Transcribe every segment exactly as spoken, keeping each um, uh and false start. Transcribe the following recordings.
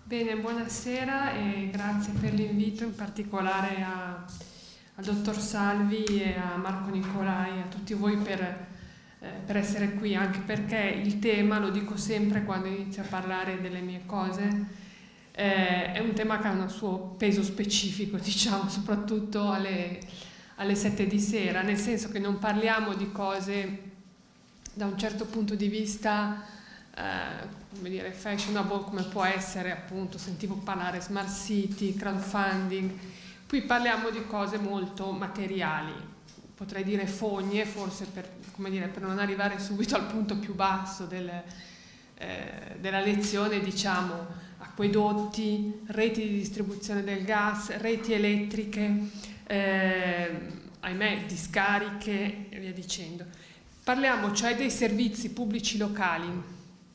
Bene, buonasera e grazie per l'invito, in particolare a, al dottor Salvi e a Marco Nicolai, a tutti voi per, eh, per essere qui, anche perché il tema, lo dico sempre quando inizio a parlare delle mie cose, eh, è un tema che ha un suo peso specifico, diciamo, soprattutto alle, alle sette di sera, nel senso che non parliamo di cose da un certo punto di vista Uh, come dire, fashionable, come può essere, appunto, sentivo parlare smart city, crowdfunding. Qui parliamo di cose molto materiali, potrei dire fogne, forse per, come dire, per non arrivare subito al punto più basso del, eh, della lezione, diciamo, acquedotti, reti di distribuzione del gas, reti elettriche, eh, ahimè, discariche e via dicendo. Parliamo cioè dei servizi pubblici locali.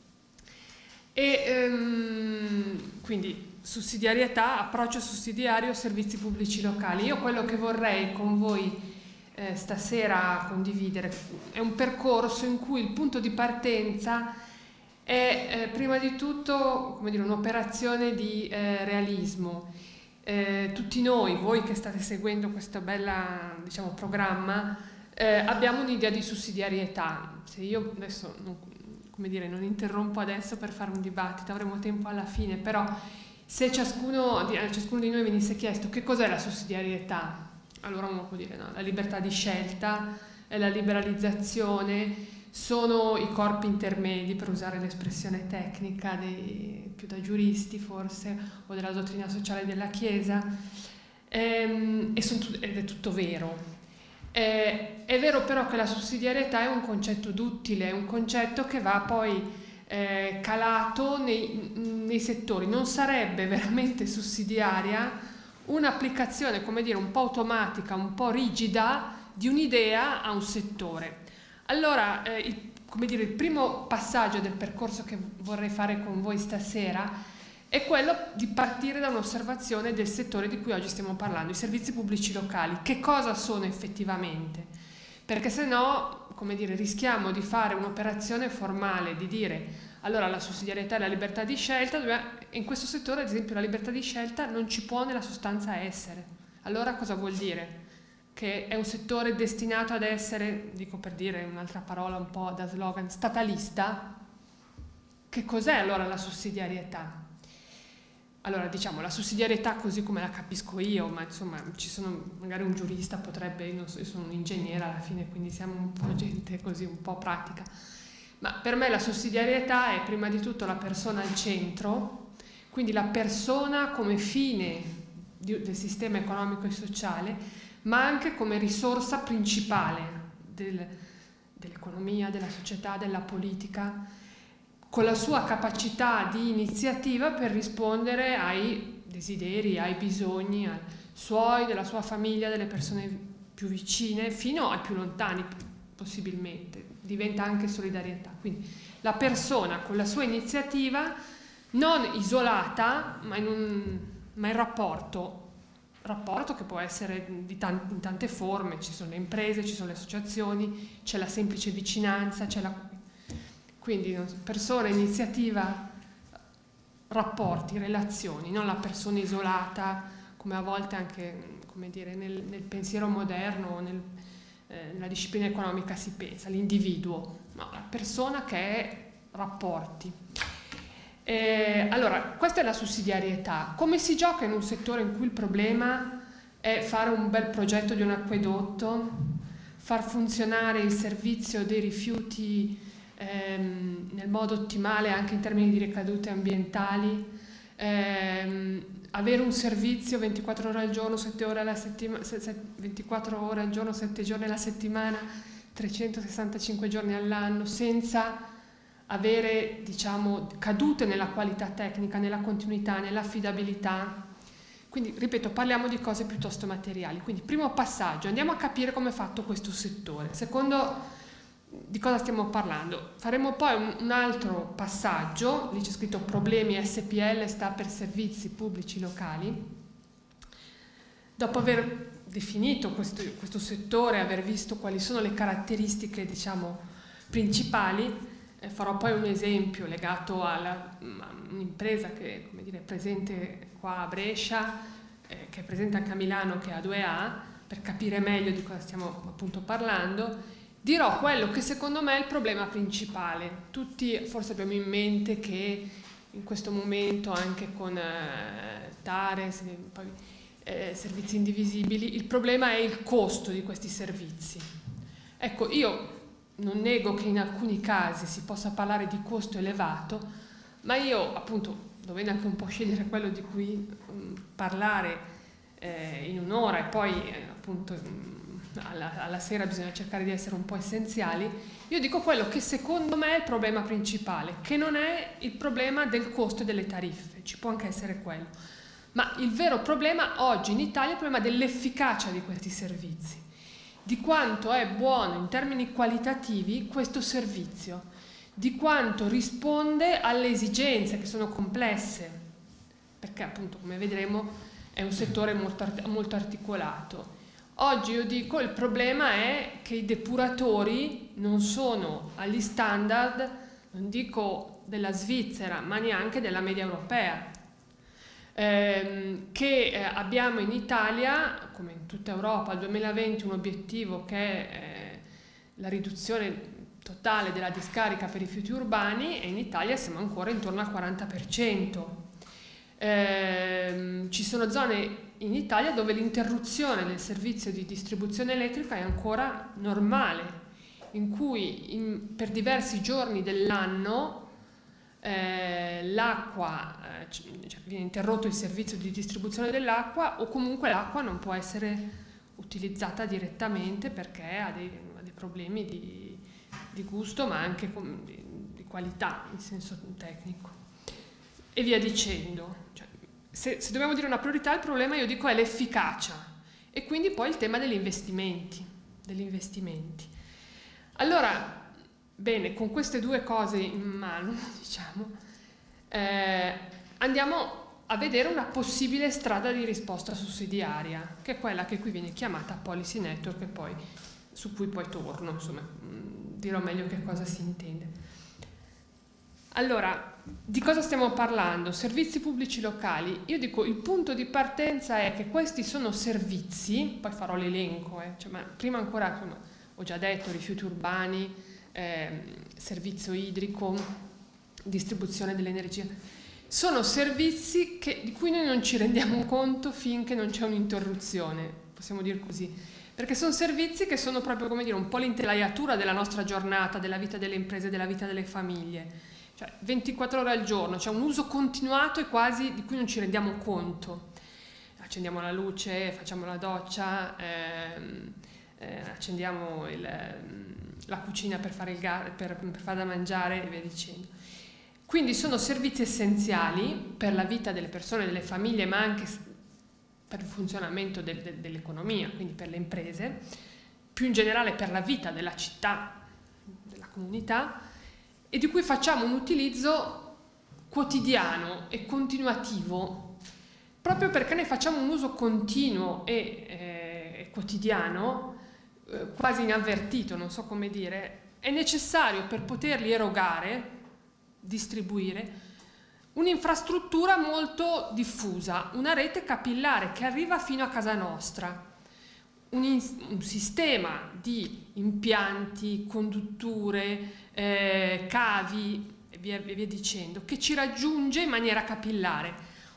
E um, quindi sussidiarietà, approccio sussidiario, servizi pubblici locali. Io quello che vorrei con voi eh, stasera condividere è un percorso in cui il punto di partenza è eh, prima di tutto, come dire, un'operazione di eh, realismo. Eh, tutti noi, voi che state seguendo questo bel, diciamo, programma, eh, abbiamo un'idea di sussidiarietà. Se io adesso non, come dire, non interrompo adesso per fare un dibattito, avremo tempo alla fine, però se ciascuno di, ciascuno di noi venisse chiesto che cos'è la sussidiarietà, allora uno può dire no, la libertà di scelta, è la liberalizzazione, sono i corpi intermedi, per usare l'espressione tecnica dei, più da giuristi forse, o della dottrina sociale della Chiesa, ehm, e son, ed è tutto vero. Eh, è vero però che la sussidiarietà è un concetto duttile, è un concetto che va poi eh, calato nei, nei settori. Non sarebbe veramente sussidiaria un'applicazione, come dire, un po' automatica, un po' rigida di un'idea a un settore. Allora, eh, il, come dire, il primo passaggio del percorso che vorrei fare con voi stasera è quello di partire da un'osservazione del settore di cui oggi stiamo parlando, i servizi pubblici locali. Che cosa sono effettivamente? Perché se no, come dire, rischiamo di fare un'operazione formale, di dire allora la sussidiarietà e la libertà di scelta, in questo settore ad esempio la libertà di scelta non ci può nella sostanza essere. Allora cosa vuol dire? Che è un settore destinato ad essere, dico per dire un'altra parola un po' da slogan, statalista? Che cos'è allora la sussidiarietà? Allora, diciamo, la sussidiarietà così come la capisco io, ma insomma, ci sono, magari un giurista potrebbe, non so, io sono un ingegnere alla fine, quindi siamo un po' gente così, un po' pratica. Ma per me la sussidiarietà è prima di tutto la persona al centro, quindi la persona come fine di, del sistema economico e sociale, ma anche come risorsa principale del, dell'economia, della società, della politica, con la sua capacità di iniziativa per rispondere ai desideri, ai bisogni ai suoi, della sua famiglia, delle persone più vicine, fino ai più lontani possibilmente. Diventa anche solidarietà. Quindi la persona con la sua iniziativa, non isolata, ma in, un, ma in rapporto, rapporto che può essere di tan- in tante forme, ci sono le imprese, ci sono le associazioni, c'è la semplice vicinanza, c'è la... Quindi persona, iniziativa, rapporti, relazioni, non la persona isolata, come a volte anche, come dire, nel, nel pensiero moderno, nel, eh, nella disciplina economica si pensa, l'individuo, no, la persona che è rapporti. Eh, allora, questa è la sussidiarietà. Come si gioca in un settore in cui il problema è fare un bel progetto di un acquedotto, far funzionare il servizio dei rifiuti Ehm, nel modo ottimale anche in termini di ricadute ambientali, ehm, avere un servizio ventiquattro ore al giorno, sette ore alla settimana, ventiquattro ore al giorno, sette giorni alla settimana, trecentosessantacinque giorni all'anno, senza avere, diciamo, cadute nella qualità tecnica, nella continuità, nell'affidabilità. Quindi, ripeto, parliamo di cose piuttosto materiali. Quindi, primo passaggio, andiamo a capire come è fatto questo settore. Secondo, di cosa stiamo parlando? Faremo poi un, un altro passaggio, lì c'è scritto problemi S P L, sta per servizi pubblici locali. Dopo aver definito questo, questo settore, aver visto quali sono le caratteristiche, diciamo, principali, Eh, farò poi un esempio legato a un'impresa che, come dire, è presente qua a Brescia, eh, che è presente anche a Milano, che è A due A, per capire meglio di cosa stiamo appunto parlando. Dirò quello che secondo me è il problema principale. Tutti forse abbiamo in mente che in questo momento, anche con eh, TARES, poi, eh, servizi indivisibili, il problema è il costo di questi servizi. Ecco, io non nego che in alcuni casi si possa parlare di costo elevato, ma io appunto, dovendo anche un po' scegliere quello di cui um, parlare eh, in un'ora e poi eh, appunto um, alla, alla sera bisogna cercare di essere un po' essenziali, io dico quello che secondo me è il problema principale, che non è il problema del costo e delle tariffe, ci può anche essere quello, ma il vero problema oggi in Italia è il problema dell'efficacia di questi servizi, di quanto è buono in termini qualitativi questo servizio, di quanto risponde alle esigenze che sono complesse, perché appunto, come vedremo, è un settore molto, molto articolato. Oggi io dico il problema è che i depuratori non sono agli standard, non dico della Svizzera, ma neanche della media europea, ehm, che eh, abbiamo in Italia, come in tutta Europa, al duemilaventi un obiettivo che è eh, la riduzione totale della discarica per rifiuti urbani, e in Italia siamo ancora intorno al quaranta per cento. Eh, ci sono zone in Italia dove l'interruzione del servizio di distribuzione elettrica è ancora normale, in cui in, per diversi giorni dell'anno eh, l'acqua, eh, cioè viene interrotto il servizio di distribuzione dell'acqua, o comunque l'acqua non può essere utilizzata direttamente perché ha dei, ha dei problemi di, di gusto, ma anche di, di qualità in senso tecnico, e via dicendo. Cioè, se, se dobbiamo dire una priorità, il problema, io dico, è l'efficacia, e quindi poi il tema degli investimenti, degli investimenti. Allora, bene, con queste due cose in mano, diciamo, eh, andiamo a vedere una possibile strada di risposta sussidiaria, che è quella che qui viene chiamata policy network, e poi su cui poi torno, insomma, dirò meglio che cosa si intende. Allora, di cosa stiamo parlando? Servizi pubblici locali. Io dico, il punto di partenza è che questi sono servizi, poi farò l'elenco, eh, cioè, ma prima ancora, insomma, ho già detto, rifiuti urbani, eh, servizio idrico, distribuzione dell'energia. Sono servizi che, di cui noi non ci rendiamo conto finché non c'è un'interruzione, possiamo dire così, perché sono servizi che sono proprio, come dire, un po' l'intelaiatura della nostra giornata, della vita delle imprese, della vita delle famiglie. Cioè ventiquattro ore al giorno, c'è un uso continuato e quasi di cui non ci rendiamo conto. Accendiamo la luce, facciamo la doccia, ehm, eh, accendiamo il, la cucina per fare, il gas, per, per fare da mangiare e via dicendo. Quindi sono servizi essenziali per la vita delle persone, delle famiglie, ma anche per il funzionamento del, del, dell'economia, quindi per le imprese, più in generale per la vita della città, della comunità, e di cui facciamo un utilizzo quotidiano e continuativo, proprio perché ne facciamo un uso continuo e eh, quotidiano, eh, quasi inavvertito, non so come dire. È necessario, per poterli erogare, distribuire, un'infrastruttura molto diffusa, una rete capillare che arriva fino a casa nostra, un, un sistema di impianti, condutture, eh, cavi e via, via dicendo, che ci raggiunge in maniera capillare.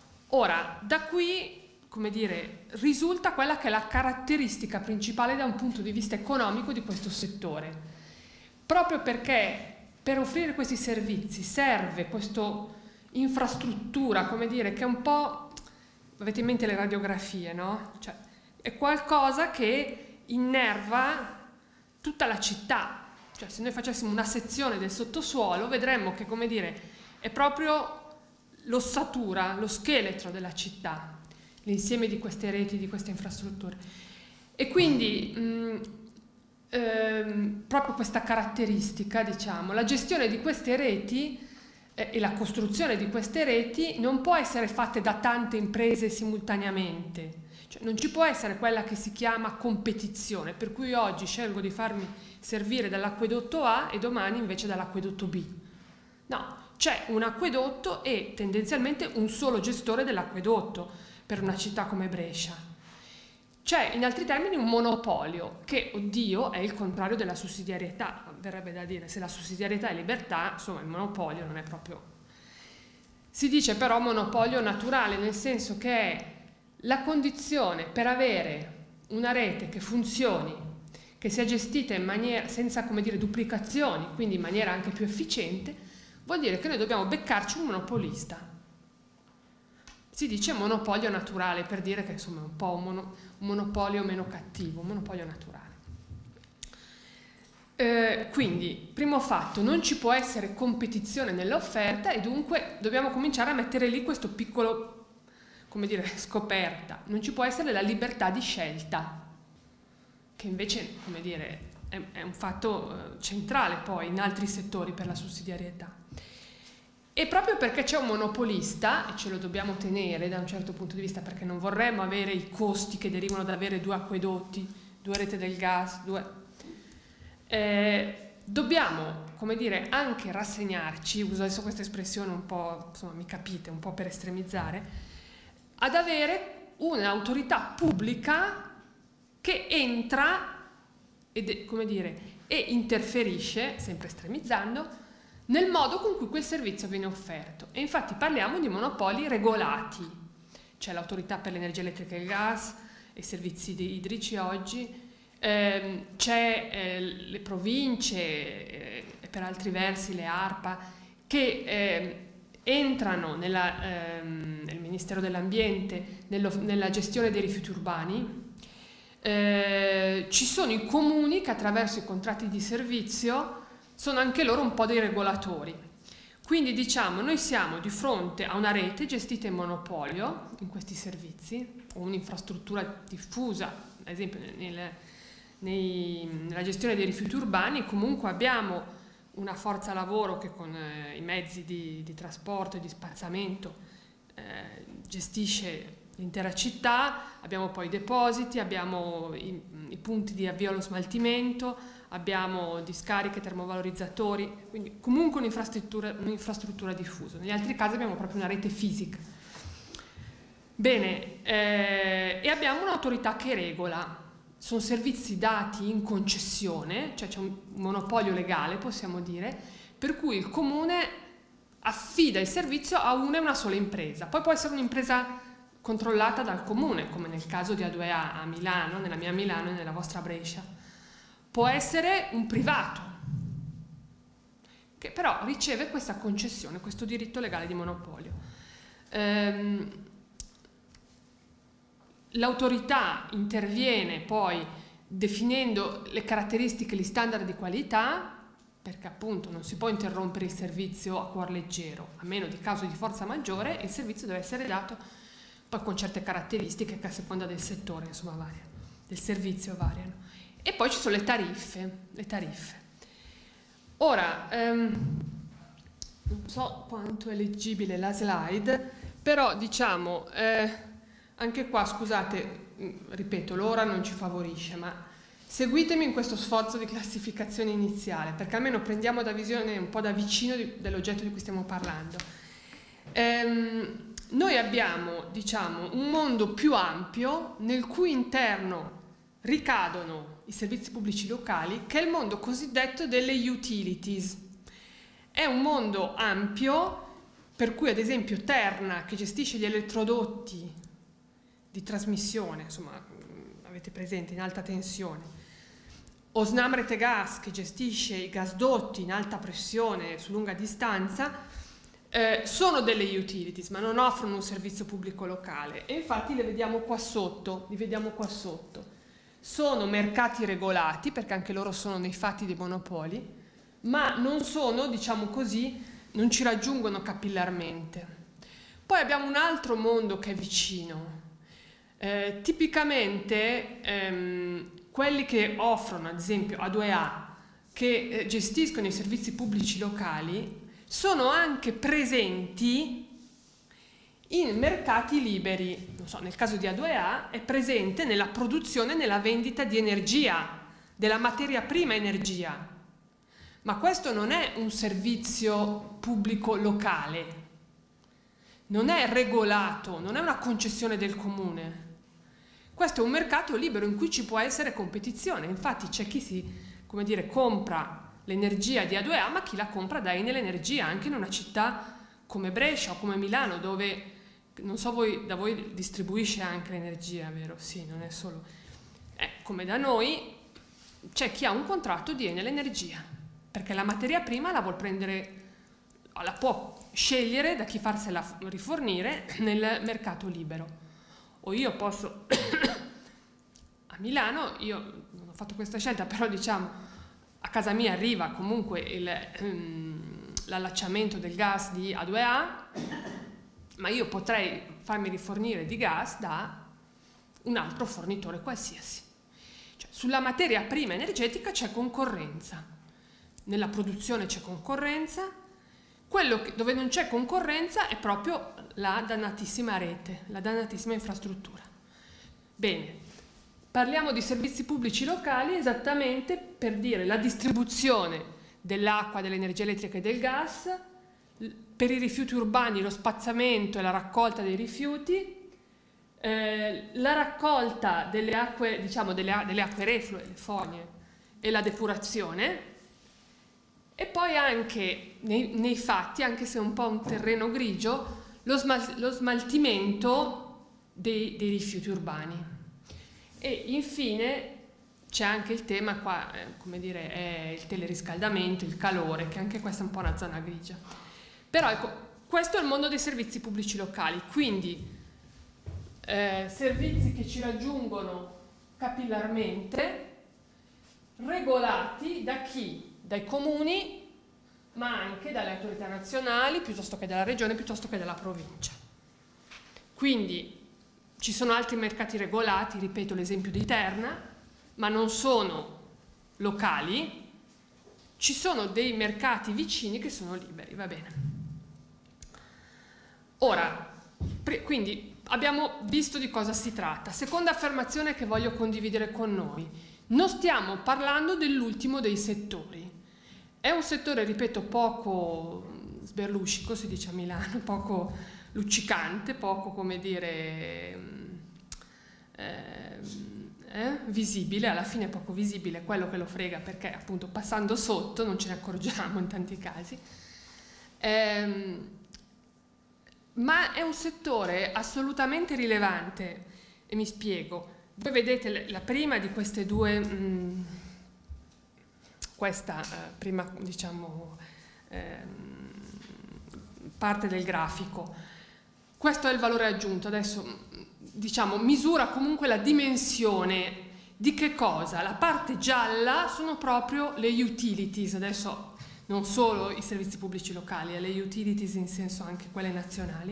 Ora, da qui, come dire, risulta quella che è la caratteristica principale da un punto di vista economico di questo settore, proprio perché per offrire questi servizi serve questa infrastruttura, come dire, che è un po', avete in mente le radiografie, no? Cioè, è qualcosa che innerva tutta la città. Cioè, se noi facessimo una sezione del sottosuolo, vedremmo che, come dire, è proprio l'ossatura, lo scheletro della città, l'insieme di queste reti, di queste infrastrutture. E quindi mh, ehm, proprio questa caratteristica, diciamo, la gestione di queste reti eh, e la costruzione di queste reti non può essere fatta da tante imprese simultaneamente. Cioè, non ci può essere quella che si chiama competizione, per cui oggi scelgo di farmi servire dall'acquedotto A e domani invece dall'acquedotto B. No, c'è un acquedotto e tendenzialmente un solo gestore dell'acquedotto per una città come Brescia. C'è in altri termini un monopolio che, oddio, è il contrario della sussidiarietà. Verrebbe da dire, se la sussidiarietà è libertà, insomma il monopolio non è proprio... Si dice però monopolio naturale, nel senso che è la condizione per avere una rete che funzioni, che sia gestita in maniera, senza, come dire, duplicazioni, quindi in maniera anche più efficiente, vuol dire che noi dobbiamo beccarci un monopolista. Si dice monopolio naturale per dire che insomma è un po' un, mono, un monopolio meno cattivo, un monopolio naturale. Eh, quindi, primo fatto, non ci può essere competizione nell'offerta e dunque dobbiamo cominciare a mettere lì questo piccolo, come dire, scoperta. Non ci può essere la libertà di scelta, che invece, come dire, è, è un fatto eh, centrale poi in altri settori per la sussidiarietà. E proprio perché c'è un monopolista, e ce lo dobbiamo tenere da un certo punto di vista, perché non vorremmo avere i costi che derivano da avere due acquedotti, due reti del gas, due... Eh, dobbiamo, come dire, anche rassegnarci, uso adesso questa espressione un po', insomma, mi capite, un po' per estremizzare, ad avere un'autorità pubblica che entra ed, come dire, e interferisce, sempre estremizzando, nel modo con cui quel servizio viene offerto. E infatti parliamo di monopoli regolati. C'è l'autorità per l'energia elettrica e il gas e i servizi idrici oggi, ehm, c'è eh, le province eh, e per altri versi le ARPA che eh, entrano nella, ehm, nel Ministero dell'Ambiente nella gestione dei rifiuti urbani. Eh, ci sono i comuni che attraverso i contratti di servizio sono anche loro un po' dei regolatori. Quindi diciamo, noi siamo di fronte a una rete gestita in monopolio in questi servizi, o un'infrastruttura diffusa, ad esempio nel, nei, nella gestione dei rifiuti urbani. Comunque abbiamo una forza lavoro che con eh, i mezzi di, di trasporto e di spazzamento eh, gestisce l'intera città, abbiamo poi i depositi, abbiamo i, i punti di avvio allo smaltimento, abbiamo discariche, termovalorizzatori, quindi comunque un'infrastruttura, un'infrastruttura diffusa. Negli altri casi abbiamo proprio una rete fisica. Bene, eh, e abbiamo un'autorità che regola. Sono servizi dati in concessione, cioè c'è un monopolio legale, possiamo dire, per cui il comune affida il servizio a una e una sola impresa. Poi può essere un'impresa controllata dal comune, come nel caso di A due A a Milano, nella mia Milano e nella vostra Brescia. Può essere un privato, che però riceve questa concessione, questo diritto legale di monopolio. Ehm, L'autorità interviene poi definendo le caratteristiche, gli standard di qualità, perché appunto non si può interrompere il servizio a cuor leggero, a meno di caso di forza maggiore, e il servizio deve essere dato poi con certe caratteristiche che a seconda del settore, insomma, variano, del servizio variano. E poi ci sono le tariffe, le tariffe. Ora, ehm, non so quanto è leggibile la slide, però diciamo, eh, anche qua, scusate, ripeto, l'ora non ci favorisce, ma seguitemi in questo sforzo di classificazione iniziale, perché almeno prendiamo da visione un po' da vicino di, dell'oggetto di cui stiamo parlando. Ehm, noi abbiamo, diciamo, un mondo più ampio nel cui interno ricadono i servizi pubblici locali, che è il mondo cosiddetto delle utilities. È un mondo ampio per cui ad esempio Terna, che gestisce gli elettrodotti di trasmissione, insomma avete presente, in alta tensione, o Snam Rete Gas, che gestisce i gasdotti in alta pressione su lunga distanza, eh, sono delle utilities ma non offrono un servizio pubblico locale, e infatti le vediamo qua sotto, li vediamo qua sotto. Sono mercati regolati, perché anche loro sono nei fatti dei monopoli, ma non sono, diciamo così, non ci raggiungono capillarmente. Poi abbiamo un altro mondo che è vicino. Eh, tipicamente ehm, quelli che offrono, ad esempio A due A, che eh, gestiscono i servizi pubblici locali, sono anche presenti in mercati liberi. Non so, nel caso di A due A è presente nella produzione e nella vendita di energia della materia prima energia, ma questo non è un servizio pubblico locale, non è regolato, non è una concessione del comune. Questo è un mercato libero in cui ci può essere competizione. Infatti c'è chi si, come dire, compra l'energia di A due A, ma chi la compra da Enel Energia, anche in una città come Brescia o come Milano, dove, non so voi, da voi distribuisce anche l'energia, vero? Sì, non è solo... Eh, come da noi c'è chi ha un contratto di Enel Energia, perché la materia prima la vuol prendere, la può scegliere da chi farsela rifornire nel mercato libero. O io posso, a Milano, io non ho fatto questa scelta, però diciamo a casa mia arriva comunque um, l'allacciamento del gas di A due A, ma io potrei farmi rifornire di gas da un altro fornitore qualsiasi. Cioè, sulla materia prima energetica c'è concorrenza, nella produzione c'è concorrenza, quello che, dove non c'è concorrenza è proprio la dannatissima rete, la dannatissima infrastruttura. Bene, parliamo di servizi pubblici locali esattamente per dire la distribuzione dell'acqua, dell'energia elettrica e del gas, per i rifiuti urbani lo spazzamento e la raccolta dei rifiuti, eh, la raccolta delle acque, diciamo, delle, delle acque reflue, le fogne e la depurazione. E poi anche nei, nei fatti, anche se è un po' un terreno grigio, lo, smal, lo smaltimento dei, dei rifiuti urbani. E infine c'è anche il tema qua, eh, come dire, è il teleriscaldamento, il calore, che anche questa è un po' una zona grigia. Però ecco, questo è il mondo dei servizi pubblici locali, quindi eh, servizi che ci raggiungono capillarmente, regolati da chi? Dai comuni, ma anche dalle autorità nazionali, piuttosto che dalla regione, piuttosto che dalla provincia. Quindi ci sono altri mercati regolati, ripeto l'esempio di Terna, ma non sono locali, ci sono dei mercati vicini che sono liberi, va bene. Ora, quindi abbiamo visto di cosa si tratta. Seconda affermazione che voglio condividere con noi. Non stiamo parlando dell'ultimo dei settori. È un settore, ripeto, poco sberluscico, si dice a Milano, poco luccicante, poco, come dire, eh, eh, visibile, alla fine è poco visibile, quello che lo frega, perché appunto passando sotto non ce ne accorgiamo in tanti casi. Eh, ma è un settore assolutamente rilevante, e mi spiego. Voi vedete la prima di queste due... Mh, questa eh, prima, diciamo, eh, parte del grafico. Questo è il valore aggiunto. Adesso, diciamo, misura comunque la dimensione di che cosa? La parte gialla sono proprio le utilities, adesso non solo i servizi pubblici locali, le utilities in senso anche quelle nazionali.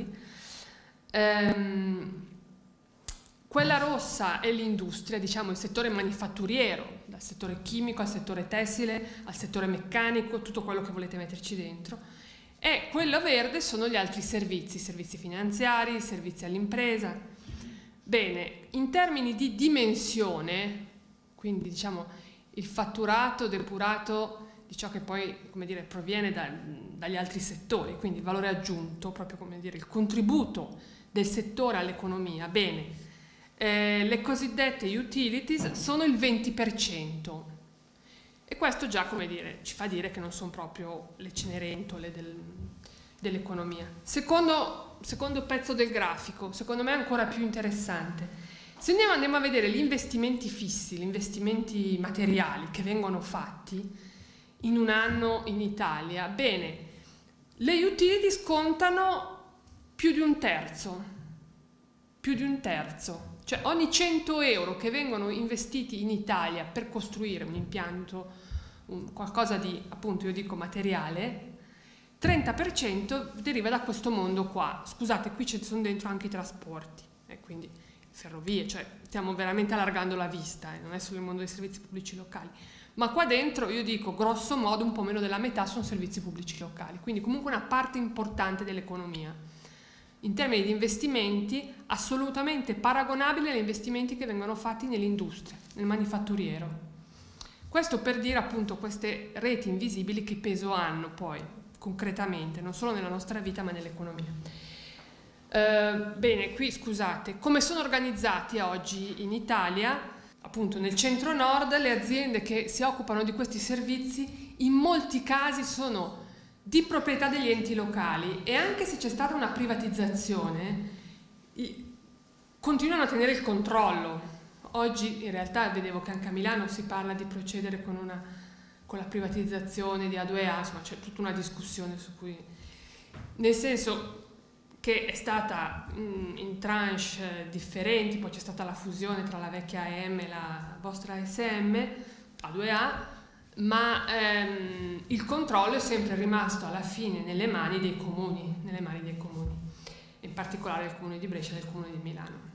Ehm, Quella rossa è l'industria, diciamo il settore manifatturiero, dal settore chimico al settore tessile, al settore meccanico, tutto quello che volete metterci dentro. E quella verde sono gli altri servizi, servizi finanziari, servizi all'impresa. Bene, in termini di dimensione, quindi diciamo il fatturato depurato di ciò che poi, come dire, proviene da, dagli altri settori, quindi il valore aggiunto, proprio come dire il contributo del settore all'economia, bene. Eh, le cosiddette utilities sono il venti per cento e questo già, come dire, ci fa dire che non sono proprio le cenerentole del, dell'economia. Secondo, secondo pezzo del grafico, secondo me è ancora più interessante. Se andiamo, andiamo a vedere gli investimenti fissi, gli investimenti materiali che vengono fatti in un anno in Italia, bene, le utilities contano più di un terzo, più di un terzo. Cioè ogni cento euro che vengono investiti in Italia per costruire un impianto, un, qualcosa di, appunto io dico materiale, trenta per cento deriva da questo mondo qua. Scusate, qui ci sono dentro anche i trasporti, e quindi ferrovie, cioè stiamo veramente allargando la vista, eh, non è solo il mondo dei servizi pubblici locali. Ma qua dentro io dico grosso modo un po' meno della metà sono servizi pubblici locali, quindi comunque una parte importante dell'economia. In termini di investimenti, assolutamente paragonabile agli investimenti che vengono fatti nell'industria, nel manifatturiero. Questo per dire appunto queste reti invisibili che peso hanno poi concretamente, non solo nella nostra vita ma nell'economia. Eh, bene, qui scusate, come sono organizzati oggi in Italia? Appunto nel centro-nord le aziende che si occupano di questi servizi in molti casi sono di proprietà degli enti locali, e anche se c'è stata una privatizzazione continuano a tenere il controllo. Oggi in realtà vedevo che anche a Milano si parla di procedere con, una, con la privatizzazione di A due A, insomma c'è tutta una discussione su cui, nel senso che è stata mh, in tranche differenti, poi c'è stata la fusione tra la vecchia A E M e la vostra A S M, A due A, ma ehm, il controllo è sempre rimasto alla fine nelle mani dei comuni, nelle mani dei comuni, in particolare del comune di Brescia e del comune di Milano.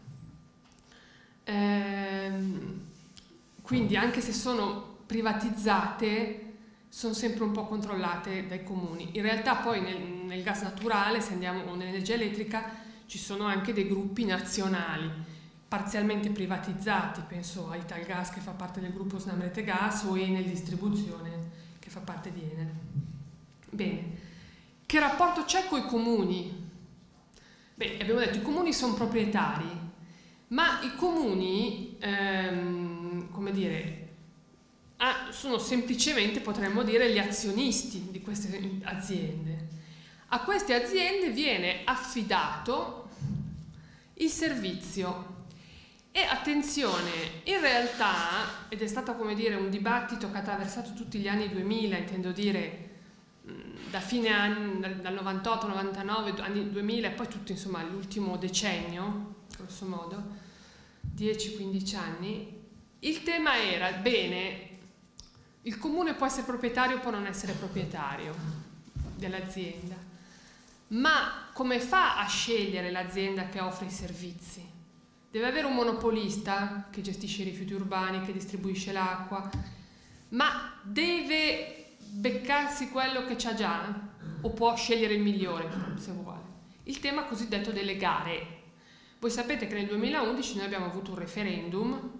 Ehm, quindi anche se sono privatizzate sono sempre un po' controllate dai comuni. In realtà poi nel, nel gas naturale, se andiamo, o nell'energia elettrica, ci sono anche dei gruppi nazionali parzialmente privatizzati, penso a Italgas che fa parte del gruppo Snam Rete Gas o Enel Distribuzione che fa parte di Enel. Bene, che rapporto c'è con i comuni? Beh, abbiamo detto i comuni sono proprietari, ma i comuni, ehm, come dire, ah, sono semplicemente, potremmo dire, gli azionisti di queste aziende. A queste aziende viene affidato il servizio. E attenzione, in realtà, ed è stato, come dire, un dibattito che ha attraversato tutti gli anni duemila, intendo dire da fine anni, dal novantotto, novantanove, anni duemila e poi tutto, insomma, l'ultimo decennio, grosso modo, dieci quindici anni, il tema era, bene, il comune può essere proprietario o può non essere proprietario dell'azienda, ma come fa a scegliere l'azienda che offre i servizi? Deve avere un monopolista che gestisce i rifiuti urbani, che distribuisce l'acqua, ma deve beccarsi quello che c'ha già o può scegliere il migliore se vuole? Il tema cosiddetto delle gare. Voi sapete che nel duemilaundici noi abbiamo avuto un referendum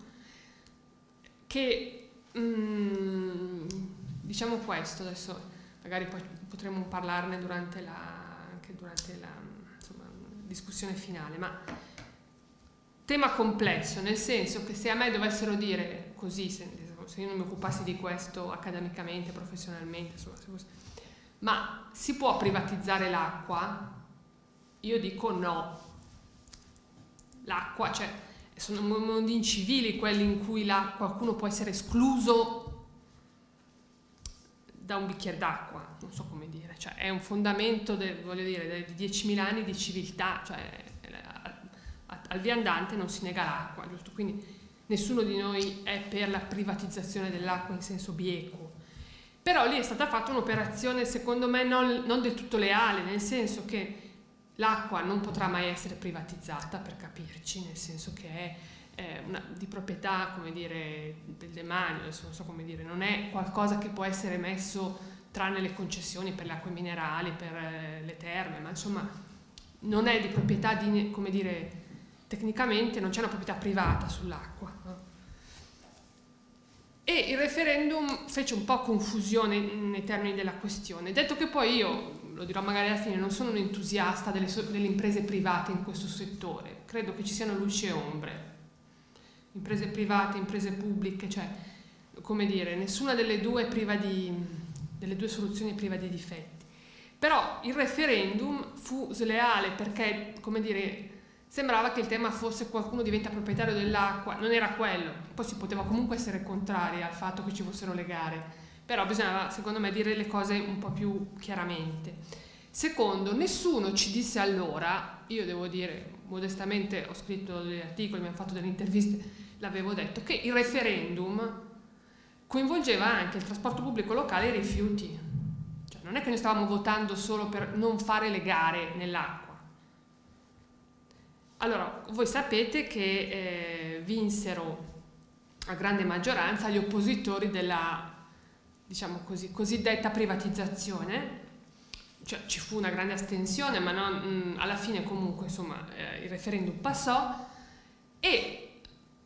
che, mm, diciamo questo, adesso magari poi potremo parlarne durante la, anche durante la insomma, discussione finale, ma tema complesso, nel senso che se a me dovessero dire così, se, se io non mi occupassi di questo accademicamente, professionalmente, insomma, se, ma si può privatizzare l'acqua? Io dico no. L'acqua, cioè, sono mondi incivili quelli in cui la, qualcuno può essere escluso da un bicchiere d'acqua, non so come dire, cioè è un fondamento, de, voglio dire, di diecimila anni di civiltà, cioè al viandante non si nega l'acqua, giusto? Quindi nessuno di noi è per la privatizzazione dell'acqua in senso bieco. Però lì è stata fatta un'operazione, secondo me, non, non del tutto leale, nel senso che l'acqua non potrà mai essere privatizzata, per capirci, nel senso che è eh, una, di proprietà, come dire, del demanio, adesso non so come dire, non è qualcosa che può essere messo tranne le concessioni per le acque minerali, per eh, le terme, ma insomma non è di proprietà di, come dire, tecnicamente non c'è una proprietà privata sull'acqua. No? E il referendum fece un po' confusione nei termini della questione, detto che poi io, lo dirò magari alla fine, non sono un entusiasta delle, delle imprese private in questo settore, credo che ci siano luci e ombre, imprese private, imprese pubbliche, cioè, come dire, nessuna delle due, priva di, delle due soluzioni è priva di difetti. Però il referendum fu sleale perché, come dire, sembrava che il tema fosse qualcuno diventa proprietario dell'acqua, non era quello, poi si poteva comunque essere contrari al fatto che ci fossero le gare, però bisognava secondo me dire le cose un po' più chiaramente. Secondo, nessuno ci disse allora, io devo dire modestamente, ho scritto degli articoli, mi hanno fatto delle interviste, l'avevo detto, che il referendum coinvolgeva anche il trasporto pubblico locale e i rifiuti, cioè non è che noi stavamo votando solo per non fare le gare nell'acqua. Allora, voi sapete che eh, vinsero a grande maggioranza gli oppositori della, diciamo così, cosiddetta privatizzazione, cioè ci fu una grande astensione, ma non, mh, alla fine comunque insomma eh, il referendum passò e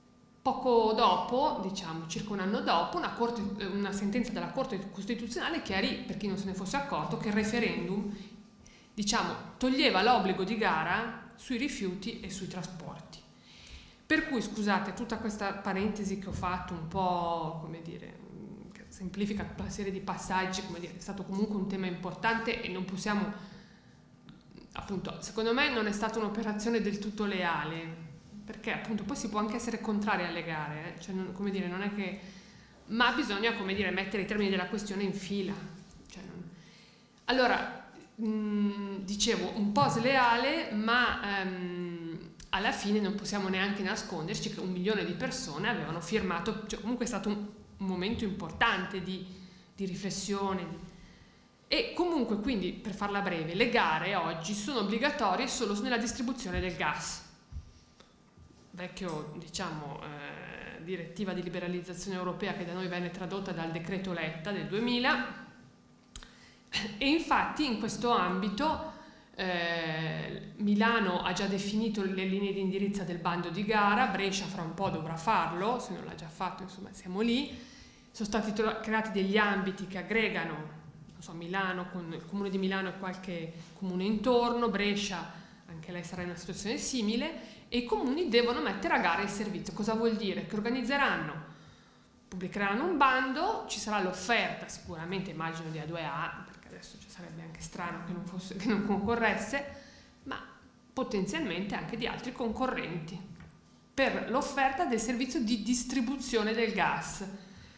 poco dopo, diciamo circa un anno dopo, una, corte, una sentenza della Corte Costituzionale chiarì, per chi non se ne fosse accorto, che il referendum, diciamo, toglieva l'obbligo di gara sui rifiuti e sui trasporti. Per cui, scusate, tutta questa parentesi che ho fatto un po', come dire, che semplifica tutta una serie di passaggi, come dire, è stato comunque un tema importante e non possiamo, appunto, secondo me non è stata un'operazione del tutto leale, perché appunto poi si può anche essere contrari alle gare, eh? Cioè, non, come dire, non è che, ma bisogna, come dire, mettere i termini della questione in fila. Cioè, non... Allora, mh, dicevo, un po' sleale, ma ehm, alla fine non possiamo neanche nasconderci che un milione di persone avevano firmato, cioè comunque è stato un, un momento importante di, di riflessione. Di... E comunque, quindi, per farla breve, le gare oggi sono obbligatorie solo nella distribuzione del gas. Vecchio, diciamo, eh, direttiva di liberalizzazione europea che da noi venne tradotta dal decreto Letta del duemila, e infatti in questo ambito eh, Milano ha già definito le linee di indirizzo del bando di gara, Brescia fra un po' dovrà farlo, se non l'ha già fatto, insomma siamo lì. Sono stati creati degli ambiti che aggregano, non so, Milano con il comune di Milano e qualche comune intorno, Brescia, anche lei sarà in una situazione simile, e i comuni devono mettere a gara il servizio. Cosa vuol dire? Che organizzeranno, pubblicheranno un bando, ci sarà l'offerta sicuramente, immagino, di A due A, perché adesso ci sarebbe anche strano che non, fosse, che non concorresse, ma potenzialmente anche di altri concorrenti per l'offerta del servizio di distribuzione del gas.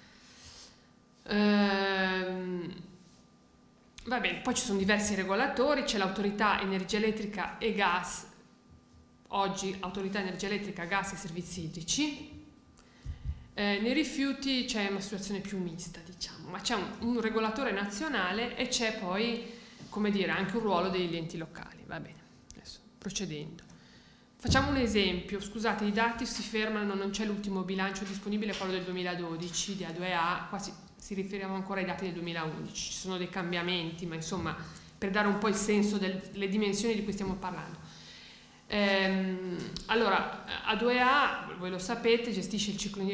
Ehm, va bene, poi ci sono diversi regolatori, c'è l'autorità energia elettrica e gas, oggi autorità energia elettrica, gas e servizi idrici. Eh, nei rifiuti c'è una situazione più mista, diciamo, ma c'è un, un regolatore nazionale e c'è poi, come dire, anche un ruolo degli enti locali. Va bene, adesso procedendo. Facciamo un esempio, scusate, i dati si fermano, non c'è l'ultimo bilancio disponibile, quello del duemiladodici di A due A, qua si, si riferiamo ancora ai dati del duemilaundici, ci sono dei cambiamenti, ma insomma per dare un po' il senso delle dimensioni di cui stiamo parlando. Ehm, allora, A due A, voi lo sapete, gestisce il ciclo,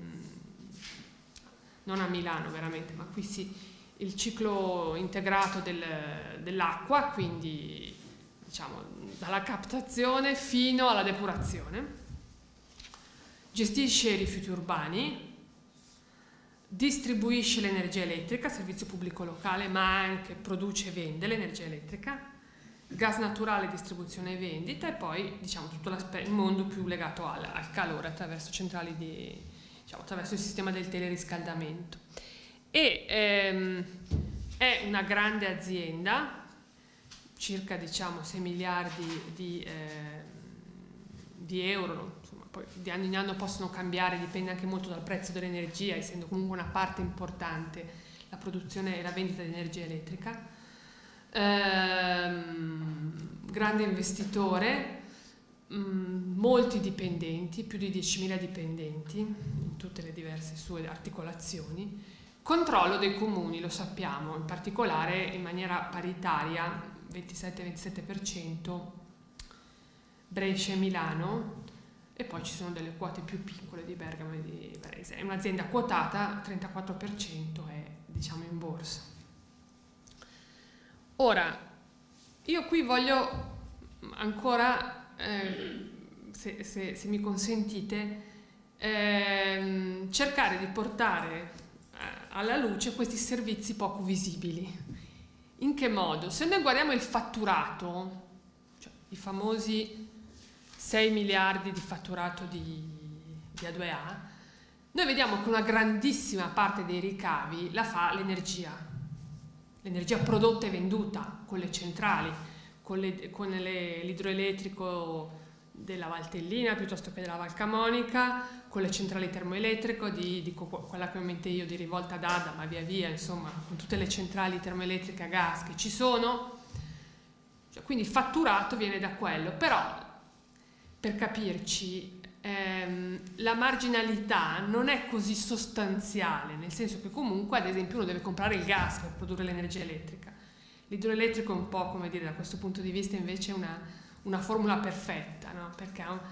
non a Milano veramente, ma qui sì, il ciclo integrato del, dell'acqua, quindi diciamo dalla captazione fino alla depurazione, gestisce i rifiuti urbani, distribuisce l'energia elettrica, servizio pubblico locale, ma anche produce e vende l'energia elettrica, gas naturale, distribuzione e vendita, e poi diciamo tutto il mondo più legato al, al calore attraverso centrali di, diciamo, attraverso il sistema del teleriscaldamento. E ehm, è una grande azienda, circa diciamo sei miliardi di, eh, di euro, insomma, poi di anno in anno possono cambiare, dipende anche molto dal prezzo dell'energia, essendo comunque una parte importante la produzione e la vendita di energia elettrica. Ehm, grande investitore, mh, molti dipendenti, più di diecimila dipendenti in tutte le diverse sue articolazioni, controllo dei comuni, lo sappiamo, in particolare in maniera paritaria, ventisette ventisette per cento Brescia e Milano, e poi ci sono delle quote più piccole di Bergamo e di Varese. È un'azienda quotata, trentaquattro per cento è diciamo in borsa. Ora, io qui voglio ancora, eh, se, se, se mi consentite, eh, cercare di portare eh, alla luce questi servizi poco visibili. In che modo? Se noi guardiamo il fatturato, cioè i famosi sei miliardi di fatturato di, di A due A, noi vediamo che una grandissima parte dei ricavi la fa l'energia. L'energia prodotta e venduta con le centrali, con, le, con le, l'idroelettrico della Valtellina piuttosto che della Val Camonica, con le centrali termoelettriche, di, dico quella che ho in mente io di Rivolta d'Adda, ma via via, insomma, con tutte le centrali termoelettriche a gas che ci sono. Cioè, quindi il fatturato viene da quello, però per capirci ehm, la marginalità non è così sostanziale, nel senso che comunque ad esempio uno deve comprare il gas per produrre l'energia elettrica. L'idroelettrico è un po', come dire, da questo punto di vista invece una, una formula perfetta, no? Perché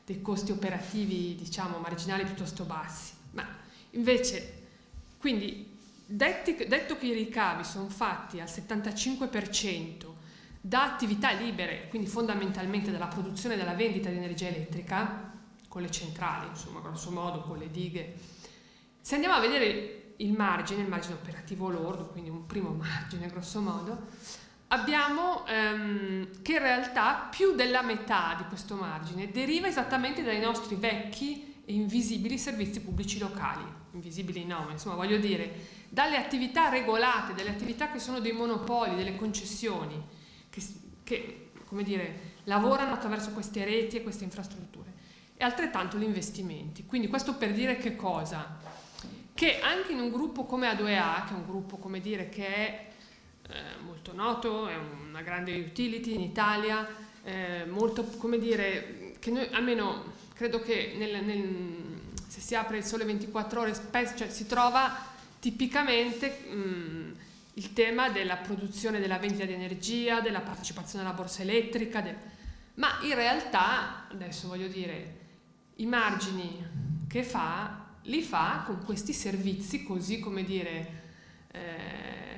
dei costi operativi, diciamo, marginali piuttosto bassi. Ma invece, quindi, detti, detto che i ricavi sono fatti al settantacinque per cento da attività libere, quindi fondamentalmente dalla produzione e dalla vendita di energia elettrica, con le centrali, insomma, grosso modo, con le dighe. Se andiamo a vedere il margine, il margine operativo lordo, quindi un primo margine, grosso modo, abbiamo ehm, che in realtà più della metà di questo margine deriva esattamente dai nostri vecchi e invisibili servizi pubblici locali. Invisibili no, ma insomma, voglio dire, dalle attività regolate, dalle attività che sono dei monopoli, delle concessioni, che, che come dire, lavorano attraverso queste reti e queste infrastrutture, e altrettanto gli investimenti. Quindi questo per dire che cosa? Che anche in un gruppo come A due A, che è un gruppo, come dire, che è eh, molto noto, è una grande utility in Italia, eh, molto, come dire, che noi almeno credo che nel, nel, se si apre il Sole ventiquattro Ore spesso, cioè, si trova tipicamente mh, il tema della produzione e della vendita di energia, della partecipazione alla borsa elettrica, del... ma in realtà, adesso voglio dire, i margini che fa, li fa con questi servizi così, come dire, eh,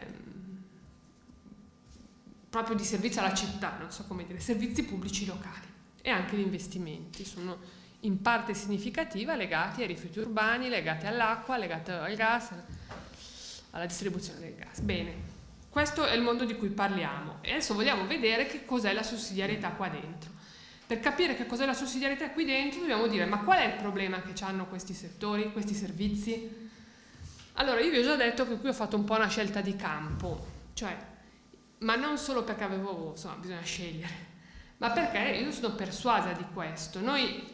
proprio di servizio alla città, non so come dire, servizi pubblici locali, e anche gli investimenti sono in parte significativa legati ai rifiuti urbani, legati all'acqua, legati al gas, alla distribuzione del gas. Bene, questo è il mondo di cui parliamo e adesso vogliamo vedere che cos'è la sussidiarietà qua dentro. Per capire che cos'è la sussidiarietà qui dentro dobbiamo dire: ma qual è il problema che hanno questi settori, questi servizi? Allora, io vi ho già detto che qui ho fatto un po' una scelta di campo, cioè, ma non solo perché avevo, insomma, bisogna scegliere, ma perché io sono persuasa di questo. Noi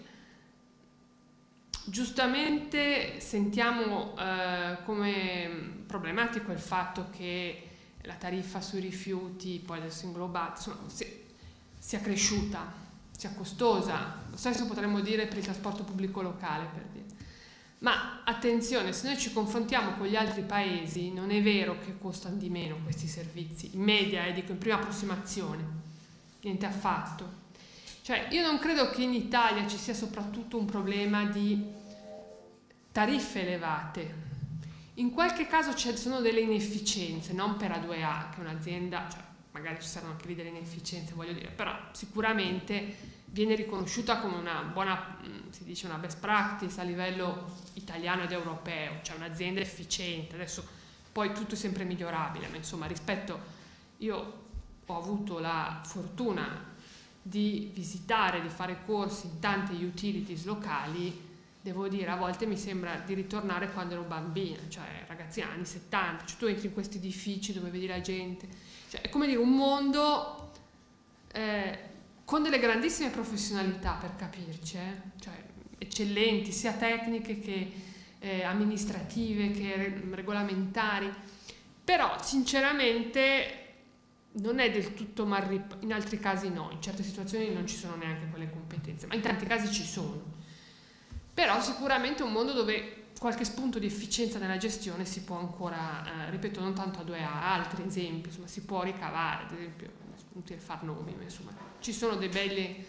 giustamente sentiamo eh, come problematico il fatto che la tariffa sui rifiuti, poi adesso inglobata, insomma, sia cresciuta, sia costosa. Lo stesso potremmo dire per il trasporto pubblico locale, per dire. Ma attenzione, se noi ci confrontiamo con gli altri paesi, non è vero che costano di meno questi servizi, in media, eh, dico in prima approssimazione, niente affatto. Cioè, io non credo che in Italia ci sia soprattutto un problema di tariffe elevate. In qualche caso ci sono delle inefficienze, non per A due A, che è un'azienda, cioè magari ci saranno anche lì delle inefficienze, voglio dire, però sicuramente viene riconosciuta come una buona, si dice una best practice a livello italiano ed europeo, cioè un'azienda efficiente. Adesso poi tutto è sempre migliorabile, ma insomma, rispetto, io ho avuto la fortuna di visitare, di fare corsi in tante utilities locali, devo dire, a volte mi sembra di ritornare quando ero bambina, cioè ragazzi, anni settanta, cioè tu entri in questi edifici dove vedi la gente, cioè è come dire un mondo eh, con delle grandissime professionalità, per capirci, eh? Cioè eccellenti, sia tecniche che eh, amministrative, che re regolamentari, però sinceramente non è del tutto malrip, in altri casi no, in certe situazioni non ci sono neanche quelle competenze, ma in tanti casi ci sono. Però sicuramente è un mondo dove qualche spunto di efficienza nella gestione si può ancora, eh, ripeto, non tanto A due A, altri esempi, insomma, si può ricavare, ad esempio, inutile far nomi, ma insomma, ci sono dei belli,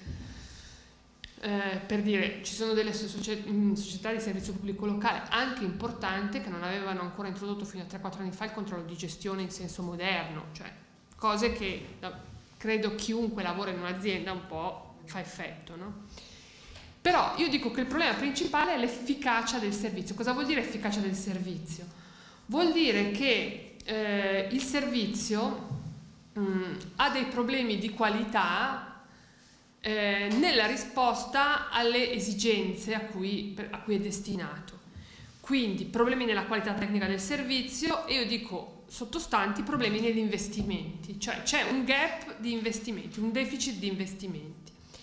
eh, per dire, ci sono delle società di servizio pubblico locale anche importanti che non avevano ancora introdotto fino a tre quattro anni fa il controllo di gestione in senso moderno, cioè cose che credo chiunque lavora in un'azienda un po' fa effetto, no? Però io dico che il problema principale è l'efficacia del servizio. Cosa vuol dire efficacia del servizio? Vuol dire che eh, il servizio mh, ha dei problemi di qualità eh, nella risposta alle esigenze a cui, a cui è destinato. Quindi problemi nella qualità tecnica del servizio e io dico sottostanti problemi negli investimenti, cioè c'è un gap di investimenti, un deficit di investimenti.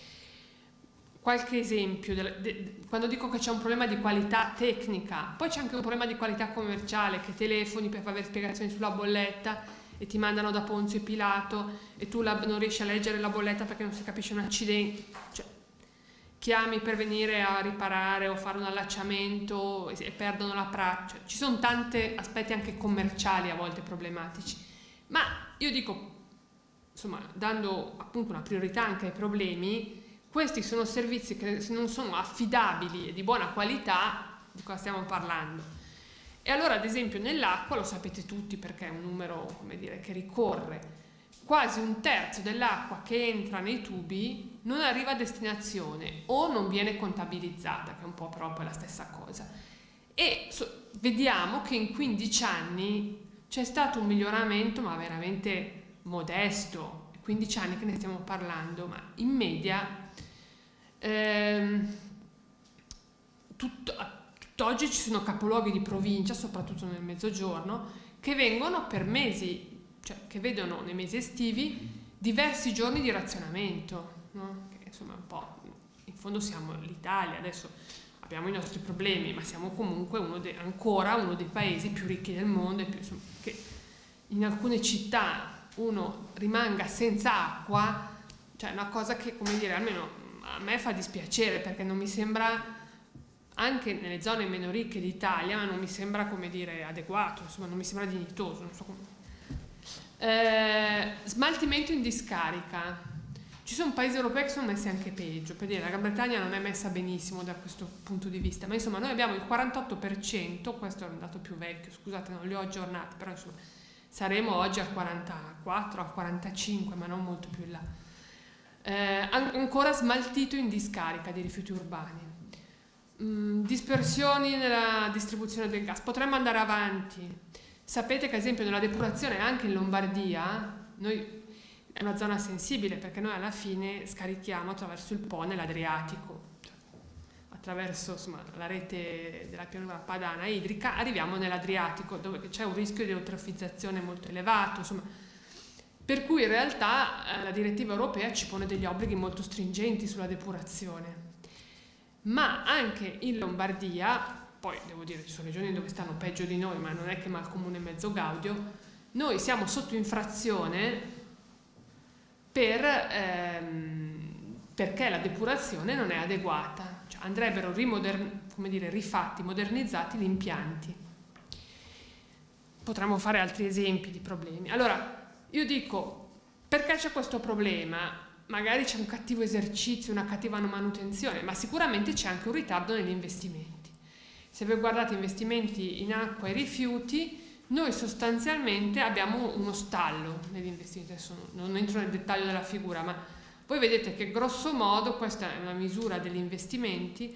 Qualche esempio, de, de, quando dico che c'è un problema di qualità tecnica, poi c'è anche un problema di qualità commerciale, che telefoni per avere spiegazioni sulla bolletta e ti mandano da Ponzio e Pilato e tu la, non riesci a leggere la bolletta perché non si capisce un accidente, cioè chiami per venire a riparare o fare un allacciamento e, e perdono la pratica, cioè, ci sono tanti aspetti anche commerciali a volte problematici, ma io dico, insomma, dando appunto una priorità anche ai problemi, questi sono servizi che se non sono affidabili e di buona qualità, di cosa stiamo parlando? E allora, ad esempio, nell'acqua, lo sapete tutti perché è un numero, come dire, che ricorre, quasi un terzo dell'acqua che entra nei tubi non arriva a destinazione o non viene contabilizzata, che è un po' proprio la stessa cosa. E so, vediamo che in quindici anni c'è stato un miglioramento, ma veramente modesto. quindici anni che ne stiamo parlando, ma in media ehm, tutto, tutt'oggi ci sono capoluoghi di provincia, soprattutto nel mezzogiorno, che vengono per mesi, cioè che vedono nei mesi estivi diversi giorni di razionamento, no? Che insomma un po', in fondo siamo l'Italia, adesso abbiamo i nostri problemi, ma siamo comunque uno de, ancora uno dei paesi più ricchi del mondo, e più, insomma, che in alcune città uno rimanga senza acqua, cioè è una cosa che, come dire, almeno a me fa dispiacere, perché non mi sembra, anche nelle zone meno ricche d'Italia, ma non mi sembra, come dire, adeguato, insomma non mi sembra dignitoso, non so come. Eh, smaltimento in discarica. Ci sono paesi europei che sono messi anche peggio, per dire la Gran Bretagna non è messa benissimo da questo punto di vista, ma insomma noi abbiamo il quarantotto per cento, questo è un dato più vecchio, scusate non li ho aggiornati, però insomma saremo oggi al quarantaquattro, al quarantacinque, ma non molto più in là. Eh, ancora smaltito in discarica di rifiuti urbani. Mm, dispersioni nella distribuzione del gas, potremmo andare avanti. Sapete che ad esempio nella depurazione anche in Lombardia, noi, è una zona sensibile perché noi alla fine scarichiamo attraverso il Po nell'Adriatico, cioè, attraverso insomma, la rete della pianura padana idrica arriviamo nell'Adriatico dove c'è un rischio di eutrofizzazione molto elevato, insomma, per cui in realtà eh, la direttiva europea ci pone degli obblighi molto stringenti sulla depurazione, ma anche in Lombardia, poi devo dire ci sono regioni dove stanno peggio di noi, ma non è che mal comune mezzo gaudio, noi siamo sotto infrazione per, ehm, perché la depurazione non è adeguata, cioè andrebbero come dire, rifatti, modernizzati gli impianti. Potremmo fare altri esempi di problemi. Allora, io dico, perché c'è questo problema? Magari c'è un cattivo esercizio, una cattiva manutenzione, ma sicuramente c'è anche un ritardo negli investimenti. Se voi guardate investimenti in acqua e rifiuti, noi sostanzialmente abbiamo uno stallo negli investimenti. Adesso non entro nel dettaglio della figura, ma voi vedete che grosso modo, questa è una misura degli investimenti,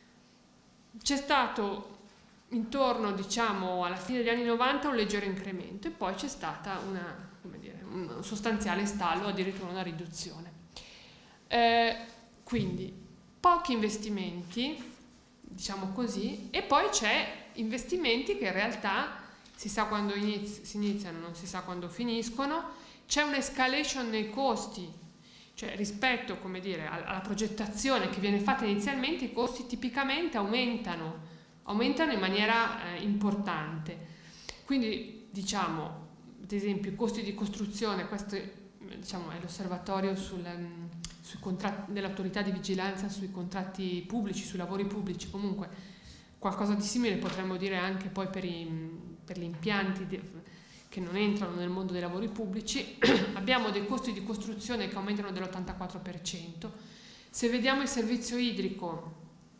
c'è stato intorno, diciamo, alla fine degli anni novanta un leggero incremento e poi c'è stata una, come dire, un sostanziale stallo, addirittura una riduzione. Eh, quindi pochi investimenti, diciamo così, e poi c'è investimenti che in realtà si sa quando inizi, si iniziano, non si sa quando finiscono, c'è un'escalation nei costi, cioè rispetto, come dire, alla progettazione che viene fatta inizialmente, i costi tipicamente aumentano, aumentano in maniera eh, importante. Quindi, diciamo, ad esempio, i costi di costruzione, questo diciamo, è l'osservatorio sul, um, sui contratti dell'autorità di vigilanza sui contratti pubblici, sui lavori pubblici, comunque qualcosa di simile potremmo dire anche poi per, i, per gli impianti di, che non entrano nel mondo dei lavori pubblici. Abbiamo dei costi di costruzione che aumentano dell'ottantaquattro per cento. Se vediamo il servizio idrico,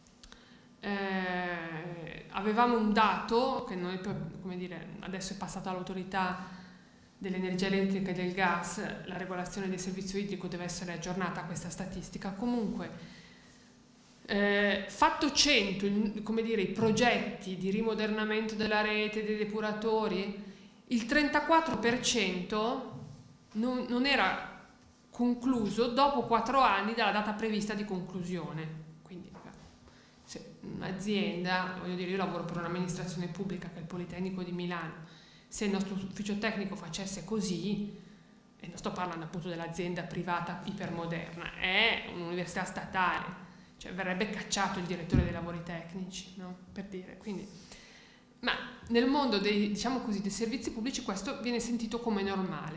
eh, avevamo un dato che noi, come dire, adesso è passato all'autorità dell'energia elettrica e del gas, la regolazione del servizio idrico deve essere aggiornata a questa statistica. Comunque, eh, fatto cento, il, come dire, i progetti di rimodernamento della rete, dei depuratori, il trentaquattro per cento non, non era concluso dopo quattro anni dalla data prevista di conclusione. Quindi se un'azienda, voglio dire, io lavoro per un'amministrazione pubblica che è il Politecnico di Milano, se il nostro ufficio tecnico facesse così, e non sto parlando appunto dell'azienda privata ipermoderna, è un'università statale, cioè verrebbe cacciato il direttore dei lavori tecnici, no? Per dire, quindi, ma nel mondo dei, diciamo così, dei servizi pubblici questo viene sentito come normale.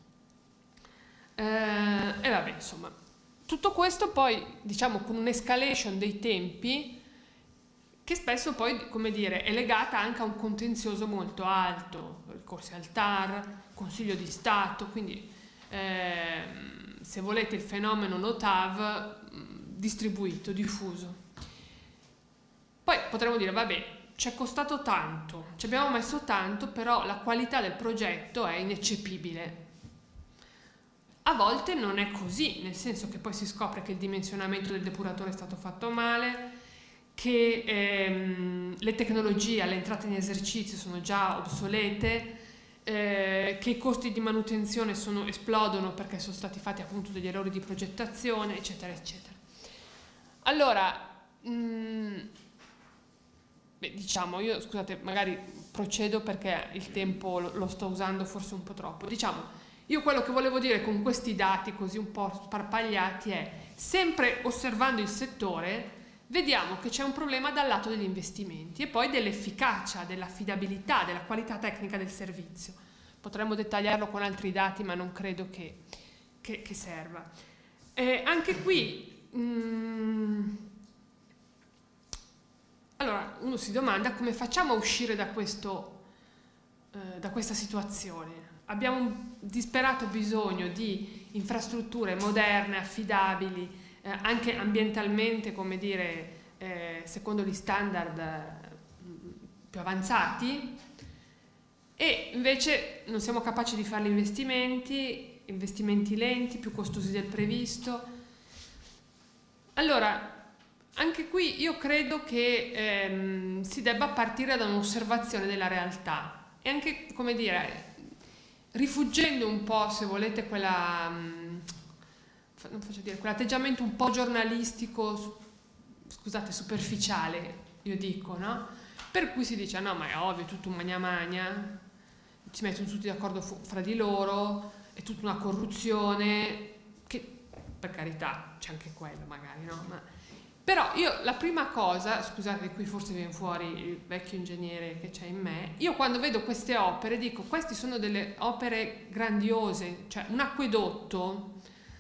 Eh, e vabbè, insomma, tutto questo poi, diciamo, con un'escalation dei tempi che spesso poi, come dire, è legata anche a un contenzioso molto alto, ricorsi al T A R, Consiglio di Stato, quindi eh, se volete il fenomeno NOTAV distribuito, diffuso. Poi potremmo dire, vabbè, ci è costato tanto, ci abbiamo messo tanto, però la qualità del progetto è ineccepibile. A volte non è così, nel senso che poi si scopre che il dimensionamento del depuratore è stato fatto male, che ehm, le tecnologie alle entrate in esercizio sono già obsolete, eh, che i costi di manutenzione sono, esplodono perché sono stati fatti appunto degli errori di progettazione, eccetera, eccetera. Allora, mh, beh, diciamo, io scusate, magari procedo perché il tempo lo, lo sto usando forse un po' troppo. Diciamo, io quello che volevo dire con questi dati così un po' sparpagliati è, sempre osservando il settore, vediamo che c'è un problema dal lato degli investimenti e poi dell'efficacia, dell'affidabilità, della qualità tecnica del servizio. Potremmo dettagliarlo con altri dati, ma non credo che, che, che serva. Eh, anche qui, mh, allora, uno si domanda come facciamo a uscire da, questo, eh, da questa situazione. Abbiamo un disperato bisogno di infrastrutture moderne, affidabili, eh, anche ambientalmente, come dire, eh, secondo gli standard eh, più avanzati, e invece non siamo capaci di fare gli investimenti, investimenti lenti, più costosi del previsto. Allora, anche qui io credo che ehm, si debba partire da un'osservazione della realtà e anche, come dire, rifuggendo un po', se volete, quella, non faccio dire, quell'atteggiamento un po' giornalistico, scusate, superficiale, io dico, no? Per cui si dice, no, ma è ovvio, è tutto un magna magna, si mettono tutti d'accordo fra di loro, è tutta una corruzione, che per carità c'è anche quello magari, no? Ma, però io la prima cosa, scusate, qui forse viene fuori il vecchio ingegnere che c'è in me, io quando vedo queste opere dico, queste sono delle opere grandiose, cioè un acquedotto,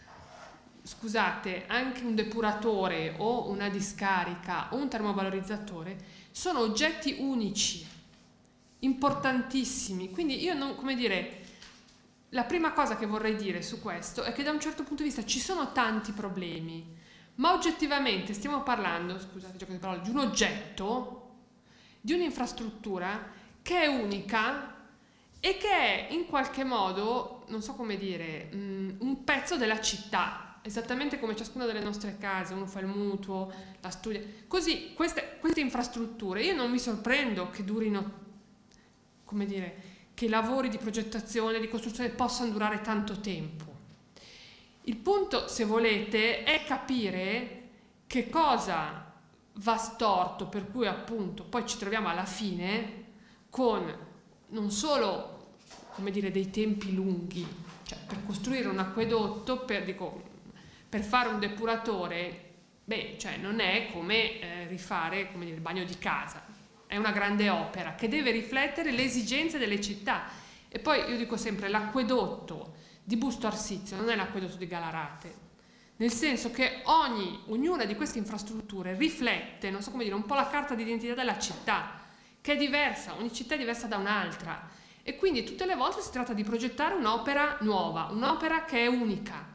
scusate, anche un depuratore o una discarica o un termovalorizzatore sono oggetti unici, importantissimi, quindi io non, come dire, la prima cosa che vorrei dire su questo è che da un certo punto di vista ci sono tanti problemi, ma oggettivamente stiamo parlando, scusate gioco di parole, di un oggetto, di un'infrastruttura che è unica e che è in qualche modo, non so come dire, un pezzo della città, esattamente come ciascuna delle nostre case, uno fa il mutuo, la studia, così queste, queste infrastrutture, io non mi sorprendo che durino, come dire, che i lavori di progettazione, di costruzione possano durare tanto tempo. Il punto, se volete, è capire che cosa va storto, per cui appunto poi ci troviamo alla fine con non solo, come dire, dei tempi lunghi, cioè per costruire un acquedotto, per, dico, per fare un depuratore, beh, cioè non è come eh, rifare, come dire, il bagno di casa, è una grande opera che deve riflettere le esigenze delle città. E poi io dico sempre, l'acquedotto di Busto Arsizio non è l'acquedotto di Galarate, nel senso che ogni, ognuna di queste infrastrutture riflette, non so come dire, un po' la carta d'identità della città, che è diversa, ogni città è diversa da un'altra, e quindi tutte le volte si tratta di progettare un'opera nuova, un'opera che è unica.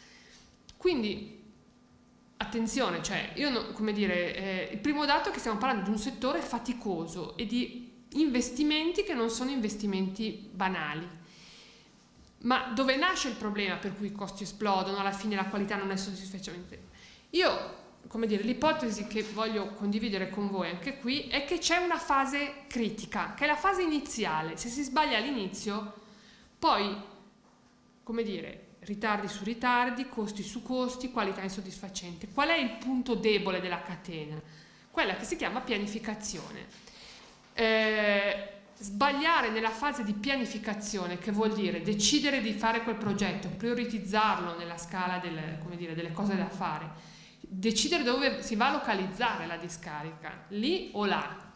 Quindi, attenzione, cioè, io non, come dire, eh, il primo dato è che stiamo parlando di un settore faticoso e di investimenti che non sono investimenti banali. Ma dove nasce il problema per cui i costi esplodono, alla fine la qualità non è soddisfacente? Io, come dire, l'ipotesi che voglio condividere con voi anche qui è che c'è una fase critica, che è la fase iniziale. Se si sbaglia all'inizio, poi, come dire, ritardi su ritardi, costi su costi, qualità insoddisfacente. Qual è il punto debole della catena? Quella che si chiama pianificazione. Eh, Sbagliare nella fase di pianificazione, che vuol dire decidere di fare quel progetto, prioritizzarlo nella scala delle, come dire, delle cose da fare, decidere dove si va a localizzare la discarica, lì o là,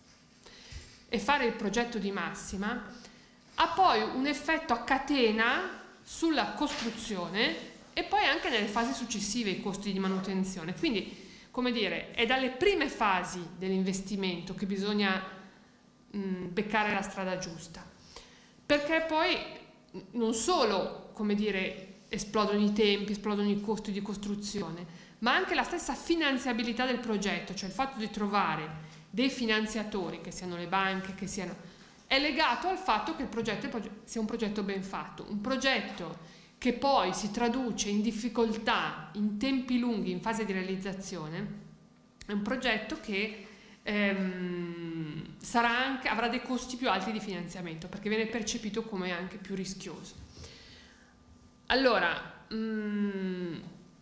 e fare il progetto di massima, ha poi un effetto a catena sulla costruzione e poi anche nelle fasi successive, i costi di manutenzione. Quindi, come dire, è dalle prime fasi dell'investimento che bisogna beccare la strada giusta, perché poi non solo, come dire, esplodono i tempi, esplodono i costi di costruzione, ma anche la stessa finanziabilità del progetto, cioè il fatto di trovare dei finanziatori, che siano le banche, che siano, è legato al fatto che il progetto sia un progetto ben fatto, un progetto che poi si traduce in difficoltà, in tempi lunghi, in fase di realizzazione, è un progetto che ehm, sarà anche, avrà dei costi più alti di finanziamento, perché viene percepito come anche più rischioso. Allora, mh,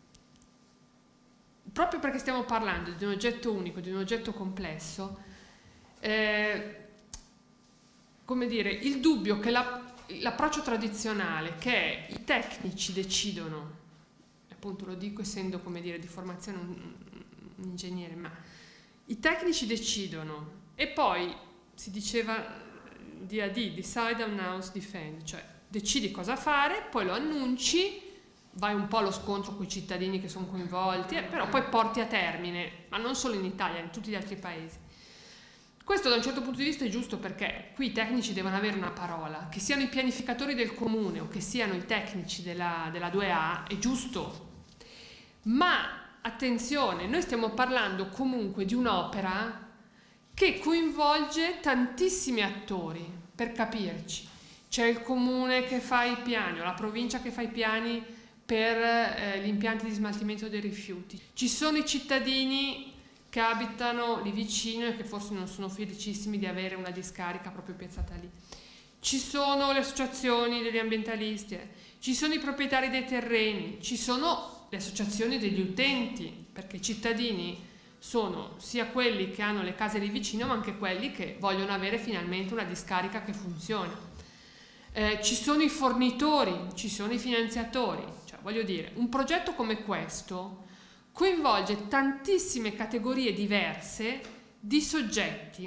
proprio perché stiamo parlando di un oggetto unico, di un oggetto complesso, eh, come dire, il dubbio che l'approccio tradizionale, che è i tecnici decidono, appunto lo dico essendo, come dire, di formazione un, un ingegnere, ma i tecnici decidono e poi si diceva D A D, decide, announce, defend, cioè decidi cosa fare, poi lo annunci, vai un po' allo scontro con i cittadini che sono coinvolti, eh, però poi porti a termine, ma non solo in Italia, in tutti gli altri paesi. Questo da un certo punto di vista è giusto, perché qui i tecnici devono avere una parola, che siano i pianificatori del comune o che siano i tecnici della, della due A, è giusto. Ma attenzione, noi stiamo parlando comunque di un'opera che coinvolge tantissimi attori, per capirci. C'è il comune che fa i piani, o la provincia che fa i piani per eh, gli impianti di smaltimento dei rifiuti. Ci sono i cittadini che abitano lì vicino e che forse non sono felicissimi di avere una discarica proprio piazzata lì. Ci sono le associazioni degli ambientalisti, eh. Ci sono i proprietari dei terreni, ci sono le associazioni degli utenti, perché i cittadini sono sia quelli che hanno le case lì vicino, ma anche quelli che vogliono avere finalmente una discarica che funziona. Eh, ci sono i fornitori, ci sono i finanziatori, cioè voglio dire, un progetto come questo coinvolge tantissime categorie diverse di soggetti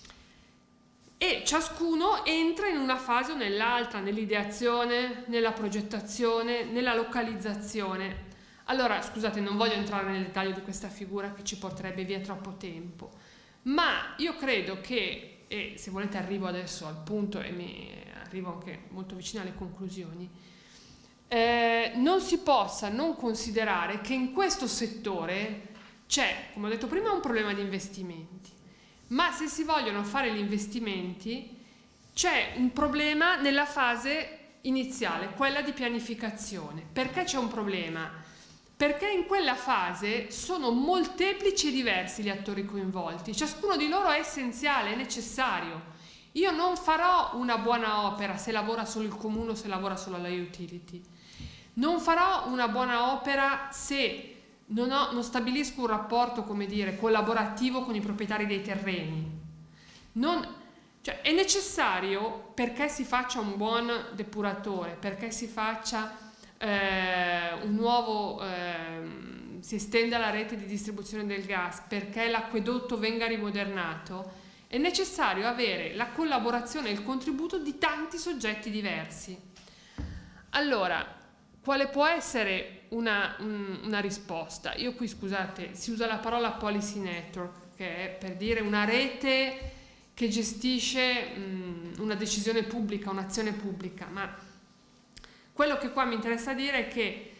e ciascuno entra in una fase o nell'altra, nell'ideazione, nella progettazione, nella localizzazione. Allora, scusate, non voglio entrare nel dettaglio di questa figura che ci porterebbe via troppo tempo, ma io credo che, e se volete arrivo adesso al punto e mi arrivo anche molto vicino alle conclusioni, eh, non si possa non considerare che in questo settore c'è, come ho detto prima, un problema di investimenti, ma se si vogliono fare gli investimenti c'è un problema nella fase iniziale, quella di pianificazione. Perché c'è un problema? Perché in quella fase sono molteplici e diversi gli attori coinvolti, ciascuno di loro è essenziale, è necessario. Io non farò una buona opera se lavora solo il comune o se lavora solo la utility. Non farò una buona opera se non, ho, non stabilisco un rapporto, come dire, collaborativo con i proprietari dei terreni. Non, cioè, è necessario, perché si faccia un buon depuratore, perché si faccia eh, un nuovo, eh, si estenda la rete di distribuzione del gas, perché l'acquedotto venga rimodernato, è necessario avere la collaborazione e il contributo di tanti soggetti diversi. Allora, quale può essere una, un, una risposta? Io qui, scusate, si usa la parola policy network, che è per dire una rete che gestisce mh, una decisione pubblica, un'azione pubblica, ma quello che qua mi interessa dire è che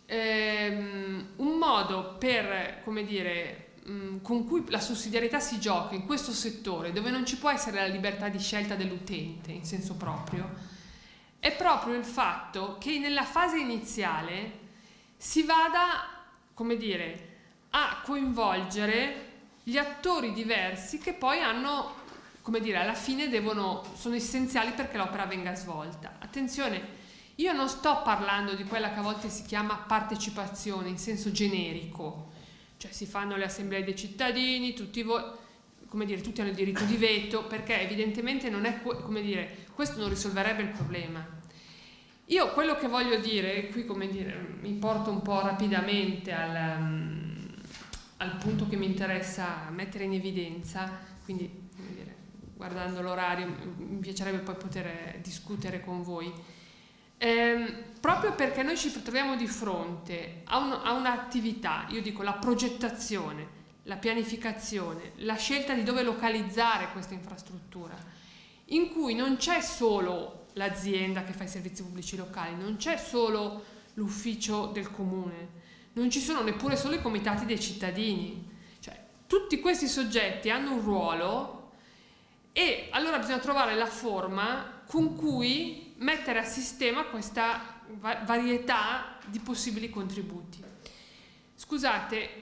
ehm, un modo per, come dire, con cui la sussidiarietà si gioca in questo settore, dove non ci può essere la libertà di scelta dell'utente in senso proprio, è proprio il fatto che nella fase iniziale si vada, come dire, a coinvolgere gli attori diversi che poi hanno, come dire, alla fine devono, sono essenziali perché l'opera venga svolta. Attenzione, io non sto parlando di quella che a volte si chiama partecipazione in senso generico, cioè si fanno le assemblee dei cittadini, tutti, come dire, tutti hanno il diritto di veto, perché evidentemente non è, come dire, questo non risolverebbe il problema. Io quello che voglio dire, qui come dire, mi porto un po' rapidamente al, um, al punto che mi interessa mettere in evidenza, quindi come dire, guardando l'orario mi piacerebbe poi poter discutere con voi. Eh, proprio perché noi ci troviamo di fronte a, un, a un'attività, io dico la progettazione, la pianificazione, la scelta di dove localizzare questa infrastruttura, in cui non c'è solo l'azienda che fa i servizi pubblici locali, non c'è solo l'ufficio del comune, non ci sono neppure solo i comitati dei cittadini, cioè tutti questi soggetti hanno un ruolo e allora bisogna trovare la forma con cui mettere a sistema questa va- varietà di possibili contributi. Scusate,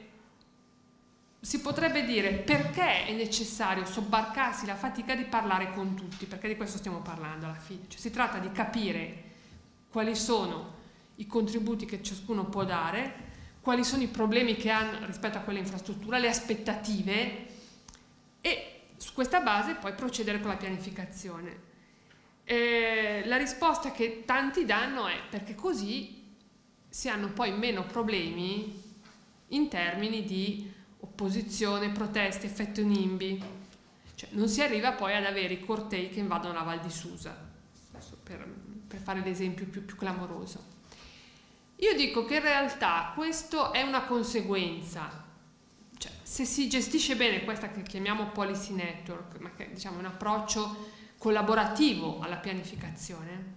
si potrebbe dire perché è necessario sobbarcarsi la fatica di parlare con tutti, perché di questo stiamo parlando alla fine, cioè si tratta di capire quali sono i contributi che ciascuno può dare, quali sono i problemi che hanno rispetto a quella infrastruttura, le aspettative e su questa base poi procedere con la pianificazione. Eh, la risposta che tanti danno è perché così si hanno poi meno problemi in termini di opposizione, proteste, effetto NIMBY, cioè non si arriva poi ad avere i cortei che invadono la Val di Susa, per, per fare l'esempio più, più clamoroso. Io dico che in realtà questo è una conseguenza, cioè se si gestisce bene questa che chiamiamo policy network, ma che diciamo è un approccio collaborativo alla pianificazione,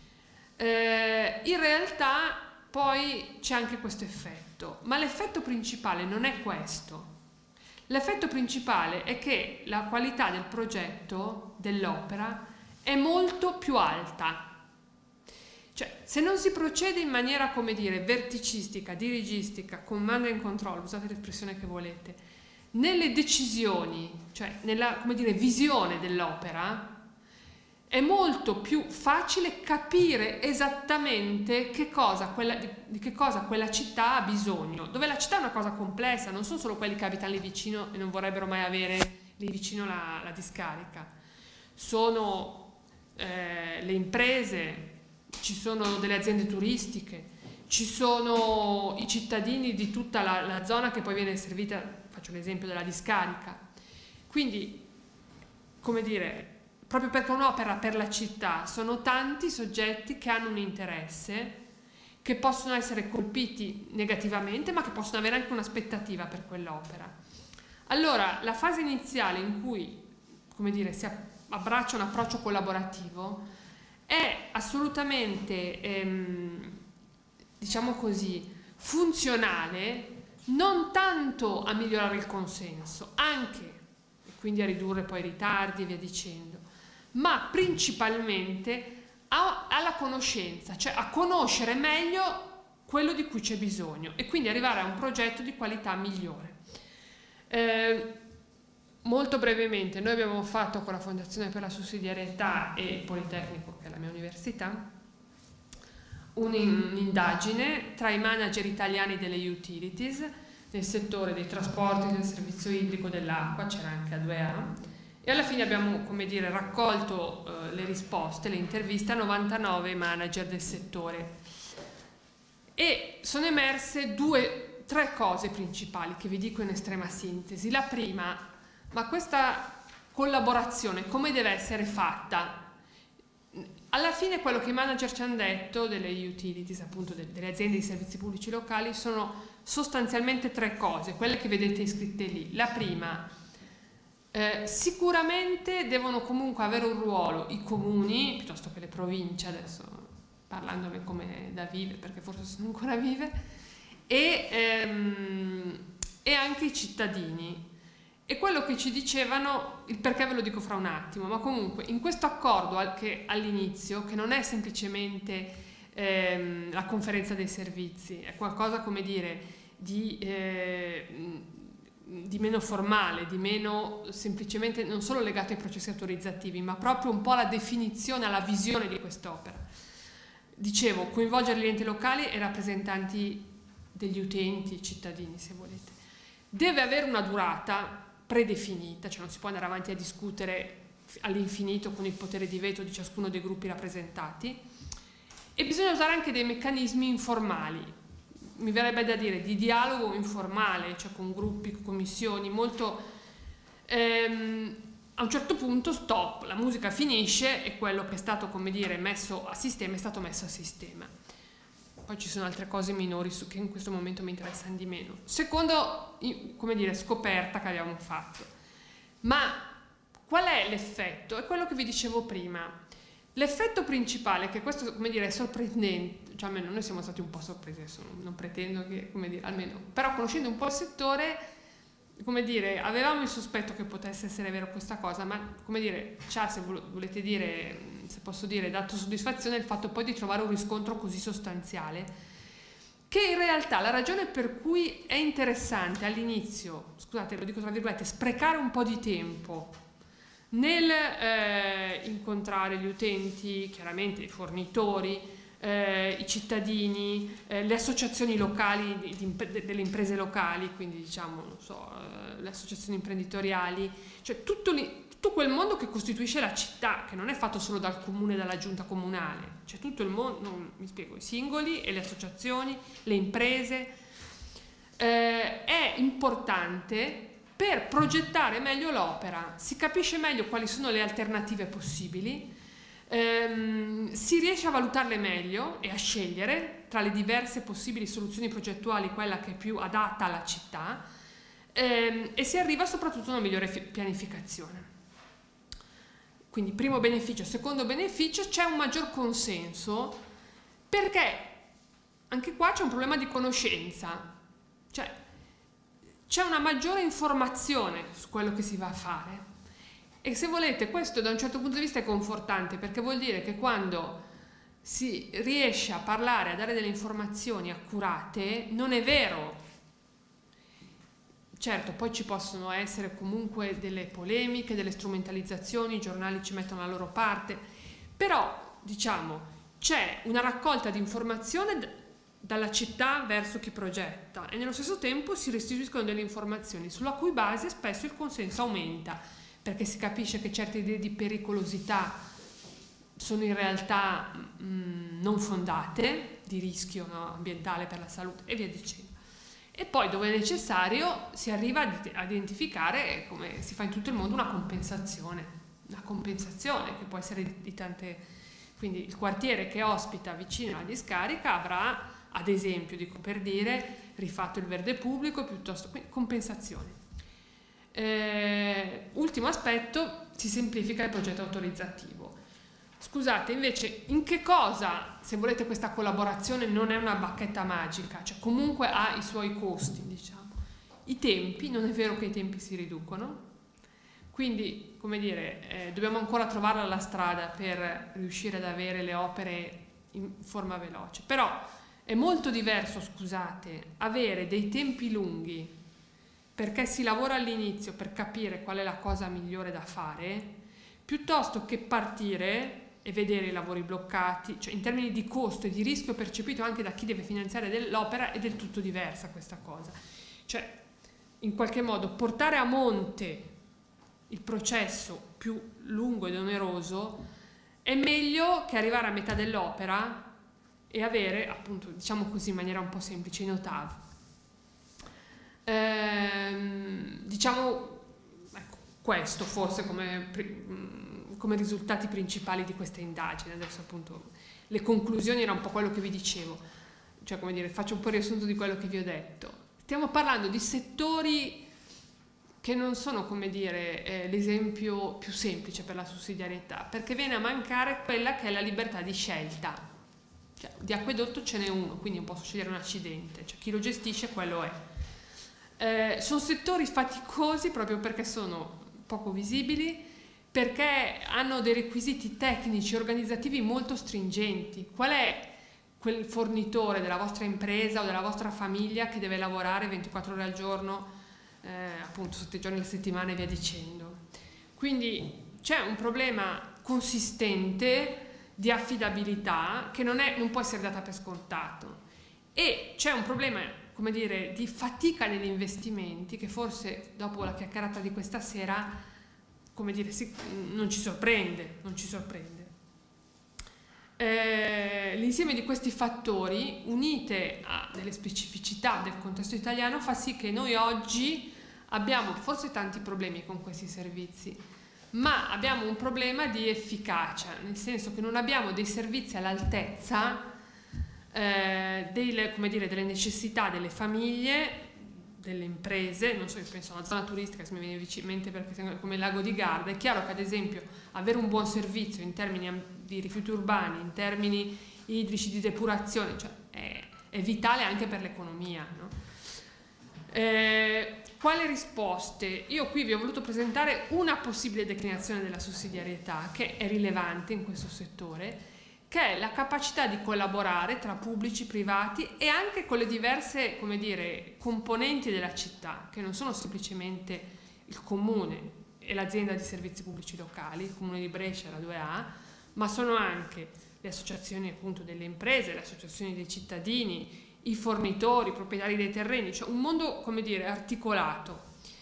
eh, in realtà poi c'è anche questo effetto, ma l'effetto principale non è questo. L'effetto principale è che la qualità del progetto, dell'opera, è molto più alta. Cioè, se non si procede in maniera, come dire, verticistica, dirigistica, command and control, usate l'espressione che volete, nelle decisioni, cioè nella, come dire, visione dell'opera, è molto più facile capire esattamente che cosa quella, di, di che cosa quella città ha bisogno. Dove la città è una cosa complessa, non sono solo quelli che abitano lì vicino e non vorrebbero mai avere lì vicino la, la discarica. Sono eh, le imprese, ci sono delle aziende turistiche, ci sono i cittadini di tutta la, la zona che poi viene servita, faccio l'esempio della discarica. Quindi, come dire, proprio perché un'opera per la città sono tanti soggetti che hanno un interesse, che possono essere colpiti negativamente, ma che possono avere anche un'aspettativa per quell'opera. Allora, la fase iniziale in cui, come dire, si abbraccia un approccio collaborativo è assolutamente, ehm, diciamo così, funzionale non tanto a migliorare il consenso, anche, e quindi a ridurre poi i ritardi e via dicendo, ma principalmente a, alla conoscenza, cioè a conoscere meglio quello di cui c'è bisogno e quindi arrivare a un progetto di qualità migliore. Eh, molto brevemente, noi abbiamo fatto con la Fondazione per la Sussidiarietà e il Politecnico, che è la mia università, un'indagine tra i manager italiani delle utilities nel settore dei trasporti, del servizio idrico, dell'acqua, c'era anche A due A, e alla fine abbiamo, come dire, raccolto eh, le risposte, le interviste a novantanove manager del settore e sono emerse due, tre cose principali che vi dico in estrema sintesi. La prima, ma questa collaborazione come deve essere fatta? Alla fine quello che i manager ci hanno detto delle utilities, appunto delle aziende di servizi pubblici locali, sono sostanzialmente tre cose, quelle che vedete iscritte lì. La prima, Eh, sicuramente devono comunque avere un ruolo i comuni, piuttosto che le province, adesso parlandone come da vive, perché forse sono ancora vive, e, ehm, e anche i cittadini. E quello che ci dicevano, il perché ve lo dico fra un attimo, ma comunque in questo accordo al, che all'inizio, che non è semplicemente ehm, la conferenza dei servizi, è qualcosa, come dire, di... Eh, di meno formale, di meno semplicemente non solo legato ai processi autorizzativi, ma proprio un po' alla definizione, alla visione di quest'opera. Dicevo, coinvolgere gli enti locali e rappresentanti degli utenti, cittadini se volete. Deve avere una durata predefinita, cioè non si può andare avanti a discutere all'infinito con il potere di veto di ciascuno dei gruppi rappresentati e bisogna usare anche dei meccanismi informali, mi verrebbe da dire di dialogo informale, cioè con gruppi, con commissioni, molto ehm, a un certo punto stop, la musica finisce e quello che è stato, come dire, messo a sistema è stato messo a sistema. Poi ci sono altre cose minori su, che in questo momento mi interessano di meno. Secondo, come dire, scoperta che abbiamo fatto. Ma qual è l'effetto? È quello che vi dicevo prima. L'effetto principale, che questo, come dire, è sorprendente, cioè almeno noi siamo stati un po' sorpresi, adesso non, non pretendo che, come dire, almeno, però conoscendo un po' il settore, come dire, avevamo il sospetto che potesse essere vero questa cosa, ma come dire, c'ha, se volete dire, se posso dire, dato soddisfazione il fatto poi di trovare un riscontro così sostanziale, che in realtà la ragione per cui è interessante all'inizio, scusate, lo dico tra virgolette, sprecare un po' di tempo nel eh, incontrare gli utenti, chiaramente i fornitori, eh, i cittadini, eh, le associazioni locali di, di, delle imprese locali, quindi diciamo, non so, eh, le associazioni imprenditoriali, cioè tutto, li, tutto quel mondo che costituisce la città, che non è fatto solo dal comune e dalla giunta comunale, cioè tutto il mondo, non, mi spiego, i singoli e le associazioni, le imprese, eh, è importante per progettare meglio l'opera. Si capisce meglio quali sono le alternative possibili, ehm, si riesce a valutarle meglio e a scegliere tra le diverse possibili soluzioni progettuali quella che è più adatta alla città, ehm, e si arriva soprattutto a una migliore pianificazione. Quindi primo beneficio. Secondo beneficio, c'è un maggior consenso, perché anche qua c'è un problema di conoscenza, cioè c'è una maggiore informazione su quello che si va a fare, e se volete questo da un certo punto di vista è confortante, perché vuol dire che quando si riesce a parlare, a dare delle informazioni accurate, non è vero, certo poi ci possono essere comunque delle polemiche, delle strumentalizzazioni, i giornali ci mettono la loro parte, però diciamo c'è una raccolta di informazione dalla città verso chi progetta, e nello stesso tempo si restituiscono delle informazioni sulla cui base spesso il consenso aumenta, perché si capisce che certe idee di pericolosità sono in realtà mh, non fondate, di rischio, no, ambientale per la salute e via dicendo. E poi dove è necessario si arriva a identificare, come si fa in tutto il mondo, una compensazione, una compensazione che può essere di, di tante, quindi il quartiere che ospita vicino alla discarica avrà, ad esempio, dico per dire, rifatto il verde pubblico, piuttosto, quindi compensazione. Eh, ultimo aspetto, si semplifica il progetto autorizzativo. Scusate, invece, in che cosa, se volete, questa collaborazione non è una bacchetta magica, cioè comunque ha i suoi costi, diciamo. I tempi, non è vero che i tempi si riducono, quindi, come dire, eh, dobbiamo ancora trovare la strada per riuscire ad avere le opere in forma veloce, però è molto diverso, scusate, avere dei tempi lunghi perché si lavora all'inizio per capire qual è la cosa migliore da fare, piuttosto che partire e vedere i lavori bloccati, cioè in termini di costo e di rischio percepito anche da chi deve finanziare l'opera è del tutto diversa questa cosa. Cioè, in qualche modo, portare a monte il processo più lungo ed oneroso è meglio che arrivare a metà dell'opera e avere, appunto, diciamo così in maniera un po' semplice, in ottave. Ehm, diciamo, ecco, questo forse come, come risultati principali di questa indagine. Adesso appunto le conclusioni era un po' quello che vi dicevo, cioè come dire, faccio un po' il riassunto di quello che vi ho detto. Stiamo parlando di settori che non sono, come dire, eh, l'esempio più semplice per la sussidiarietà, perché viene a mancare quella che è la libertà di scelta. Cioè, di acquedotto ce n'è uno, quindi non posso scegliere un accidente, cioè chi lo gestisce quello è. Eh, sono settori faticosi proprio perché sono poco visibili, perché hanno dei requisiti tecnici, organizzativi molto stringenti. Qual è quel fornitore della vostra impresa o della vostra famiglia che deve lavorare ventiquattro ore al giorno, eh, appunto sette giorni alla settimana e via dicendo? Quindi c'è un problema consistente di affidabilità che non, è, non può essere data per scontato, e c'è un problema, come dire, di fatica negli investimenti che forse dopo la chiacchierata di questa sera, come dire, si, non ci sorprende, non ci sorprende. Eh, l'insieme di questi fattori, unite a delle specificità del contesto italiano, fa sì che noi oggi abbiamo forse tanti problemi con questi servizi, ma abbiamo un problema di efficacia, nel senso che non abbiamo dei servizi all'altezza eh, delle, come dire, delle necessità delle famiglie, delle imprese, non so, io penso a una zona turistica, se mi viene in mente perché come il lago di Garda, è chiaro che ad esempio avere un buon servizio in termini di rifiuti urbani, in termini idrici, di depurazione, cioè è, è vitale anche per l'economia, no? Eh, quali risposte? Io qui vi ho voluto presentare una possibile declinazione della sussidiarietà che è rilevante in questo settore, che è la capacità di collaborare tra pubblici, privati e anche con le diverse, come dire, componenti della città, che non sono semplicemente il comune e l'azienda di servizi pubblici locali, il comune di Brescia, la due A, ma sono anche le associazioni appunto delle imprese, le associazioni dei cittadini, i fornitori, i proprietari dei terreni, cioè un mondo, come dire, articolato.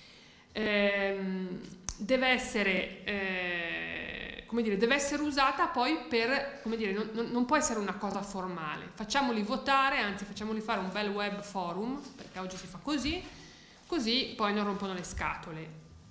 Ehm, deve essere... Eh, come dire, deve essere usata poi per, come dire, non, non può essere una cosa formale. Facciamoli votare, anzi facciamoli fare un bel web forum, perché oggi si fa così, così poi non rompono le scatole.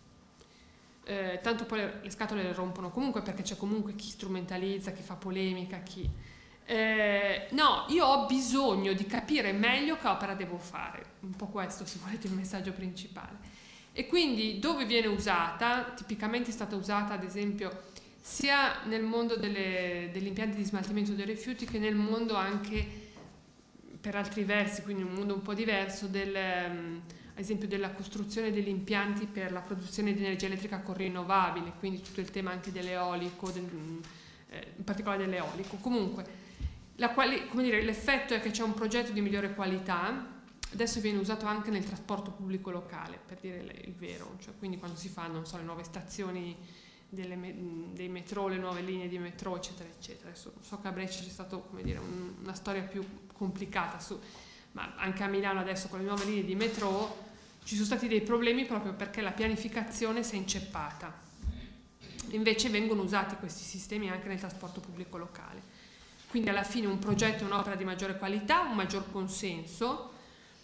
Eh, tanto poi le, le scatole le rompono comunque perché c'è comunque chi strumentalizza, chi fa polemica, chi... Eh, no, io ho bisogno di capire meglio che opera devo fare. Un po' questo, se volete, il messaggio principale. E quindi dove viene usata, tipicamente è stata usata ad esempio sia nel mondo delle, degli impianti di smaltimento dei rifiuti che nel mondo anche per altri versi, quindi un mondo un po' diverso, del, um, ad esempio della costruzione degli impianti per la produzione di energia elettrica con rinnovabili, quindi tutto il tema anche dell'eolico, del, eh, in particolare dell'eolico. Comunque, l'effetto è che c'è un progetto di migliore qualità, adesso viene usato anche nel trasporto pubblico locale, per dire il vero, cioè quindi quando si fanno, non so, le nuove stazioni Delle, dei metro, le nuove linee di metro, eccetera, eccetera. Adesso so che a Brescia c'è stata, come dire, un, una storia più complicata, su, ma anche a Milano adesso con le nuove linee di metro ci sono stati dei problemi proprio perché la pianificazione si è inceppata. Invece vengono usati questi sistemi anche nel trasporto pubblico locale. Quindi alla fine un progetto è un'opera di maggiore qualità, un maggior consenso.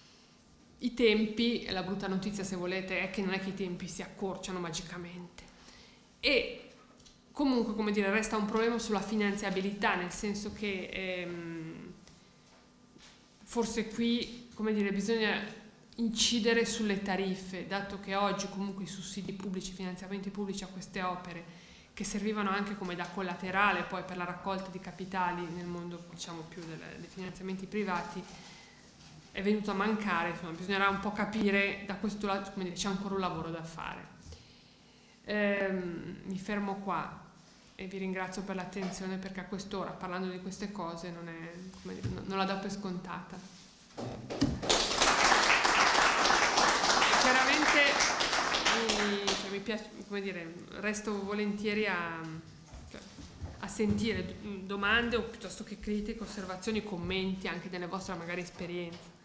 I tempi, la brutta notizia se volete è che non è che i tempi si accorciano magicamente. E comunque, come dire, resta un problema sulla finanziabilità, nel senso che ehm, forse qui, come dire, bisogna incidere sulle tariffe, dato che oggi comunque i sussidi pubblici, i finanziamenti pubblici a queste opere, che servivano anche come da collaterale poi per la raccolta di capitali nel mondo, diciamo, più del, dei finanziamenti privati, è venuto a mancare. Insomma, bisognerà un po' capire da questo lato, come dire, c'è ancora un lavoro da fare. Ehm, mi fermo qua e vi ringrazio per l'attenzione, perché a quest'ora, parlando di queste cose, non, è, come dire, non la do per scontata. Chiaramente mi, cioè, mi piace, come dire, resto volentieri a, cioè, a sentire domande o piuttosto che critiche, osservazioni, commenti anche delle vostre magari esperienze.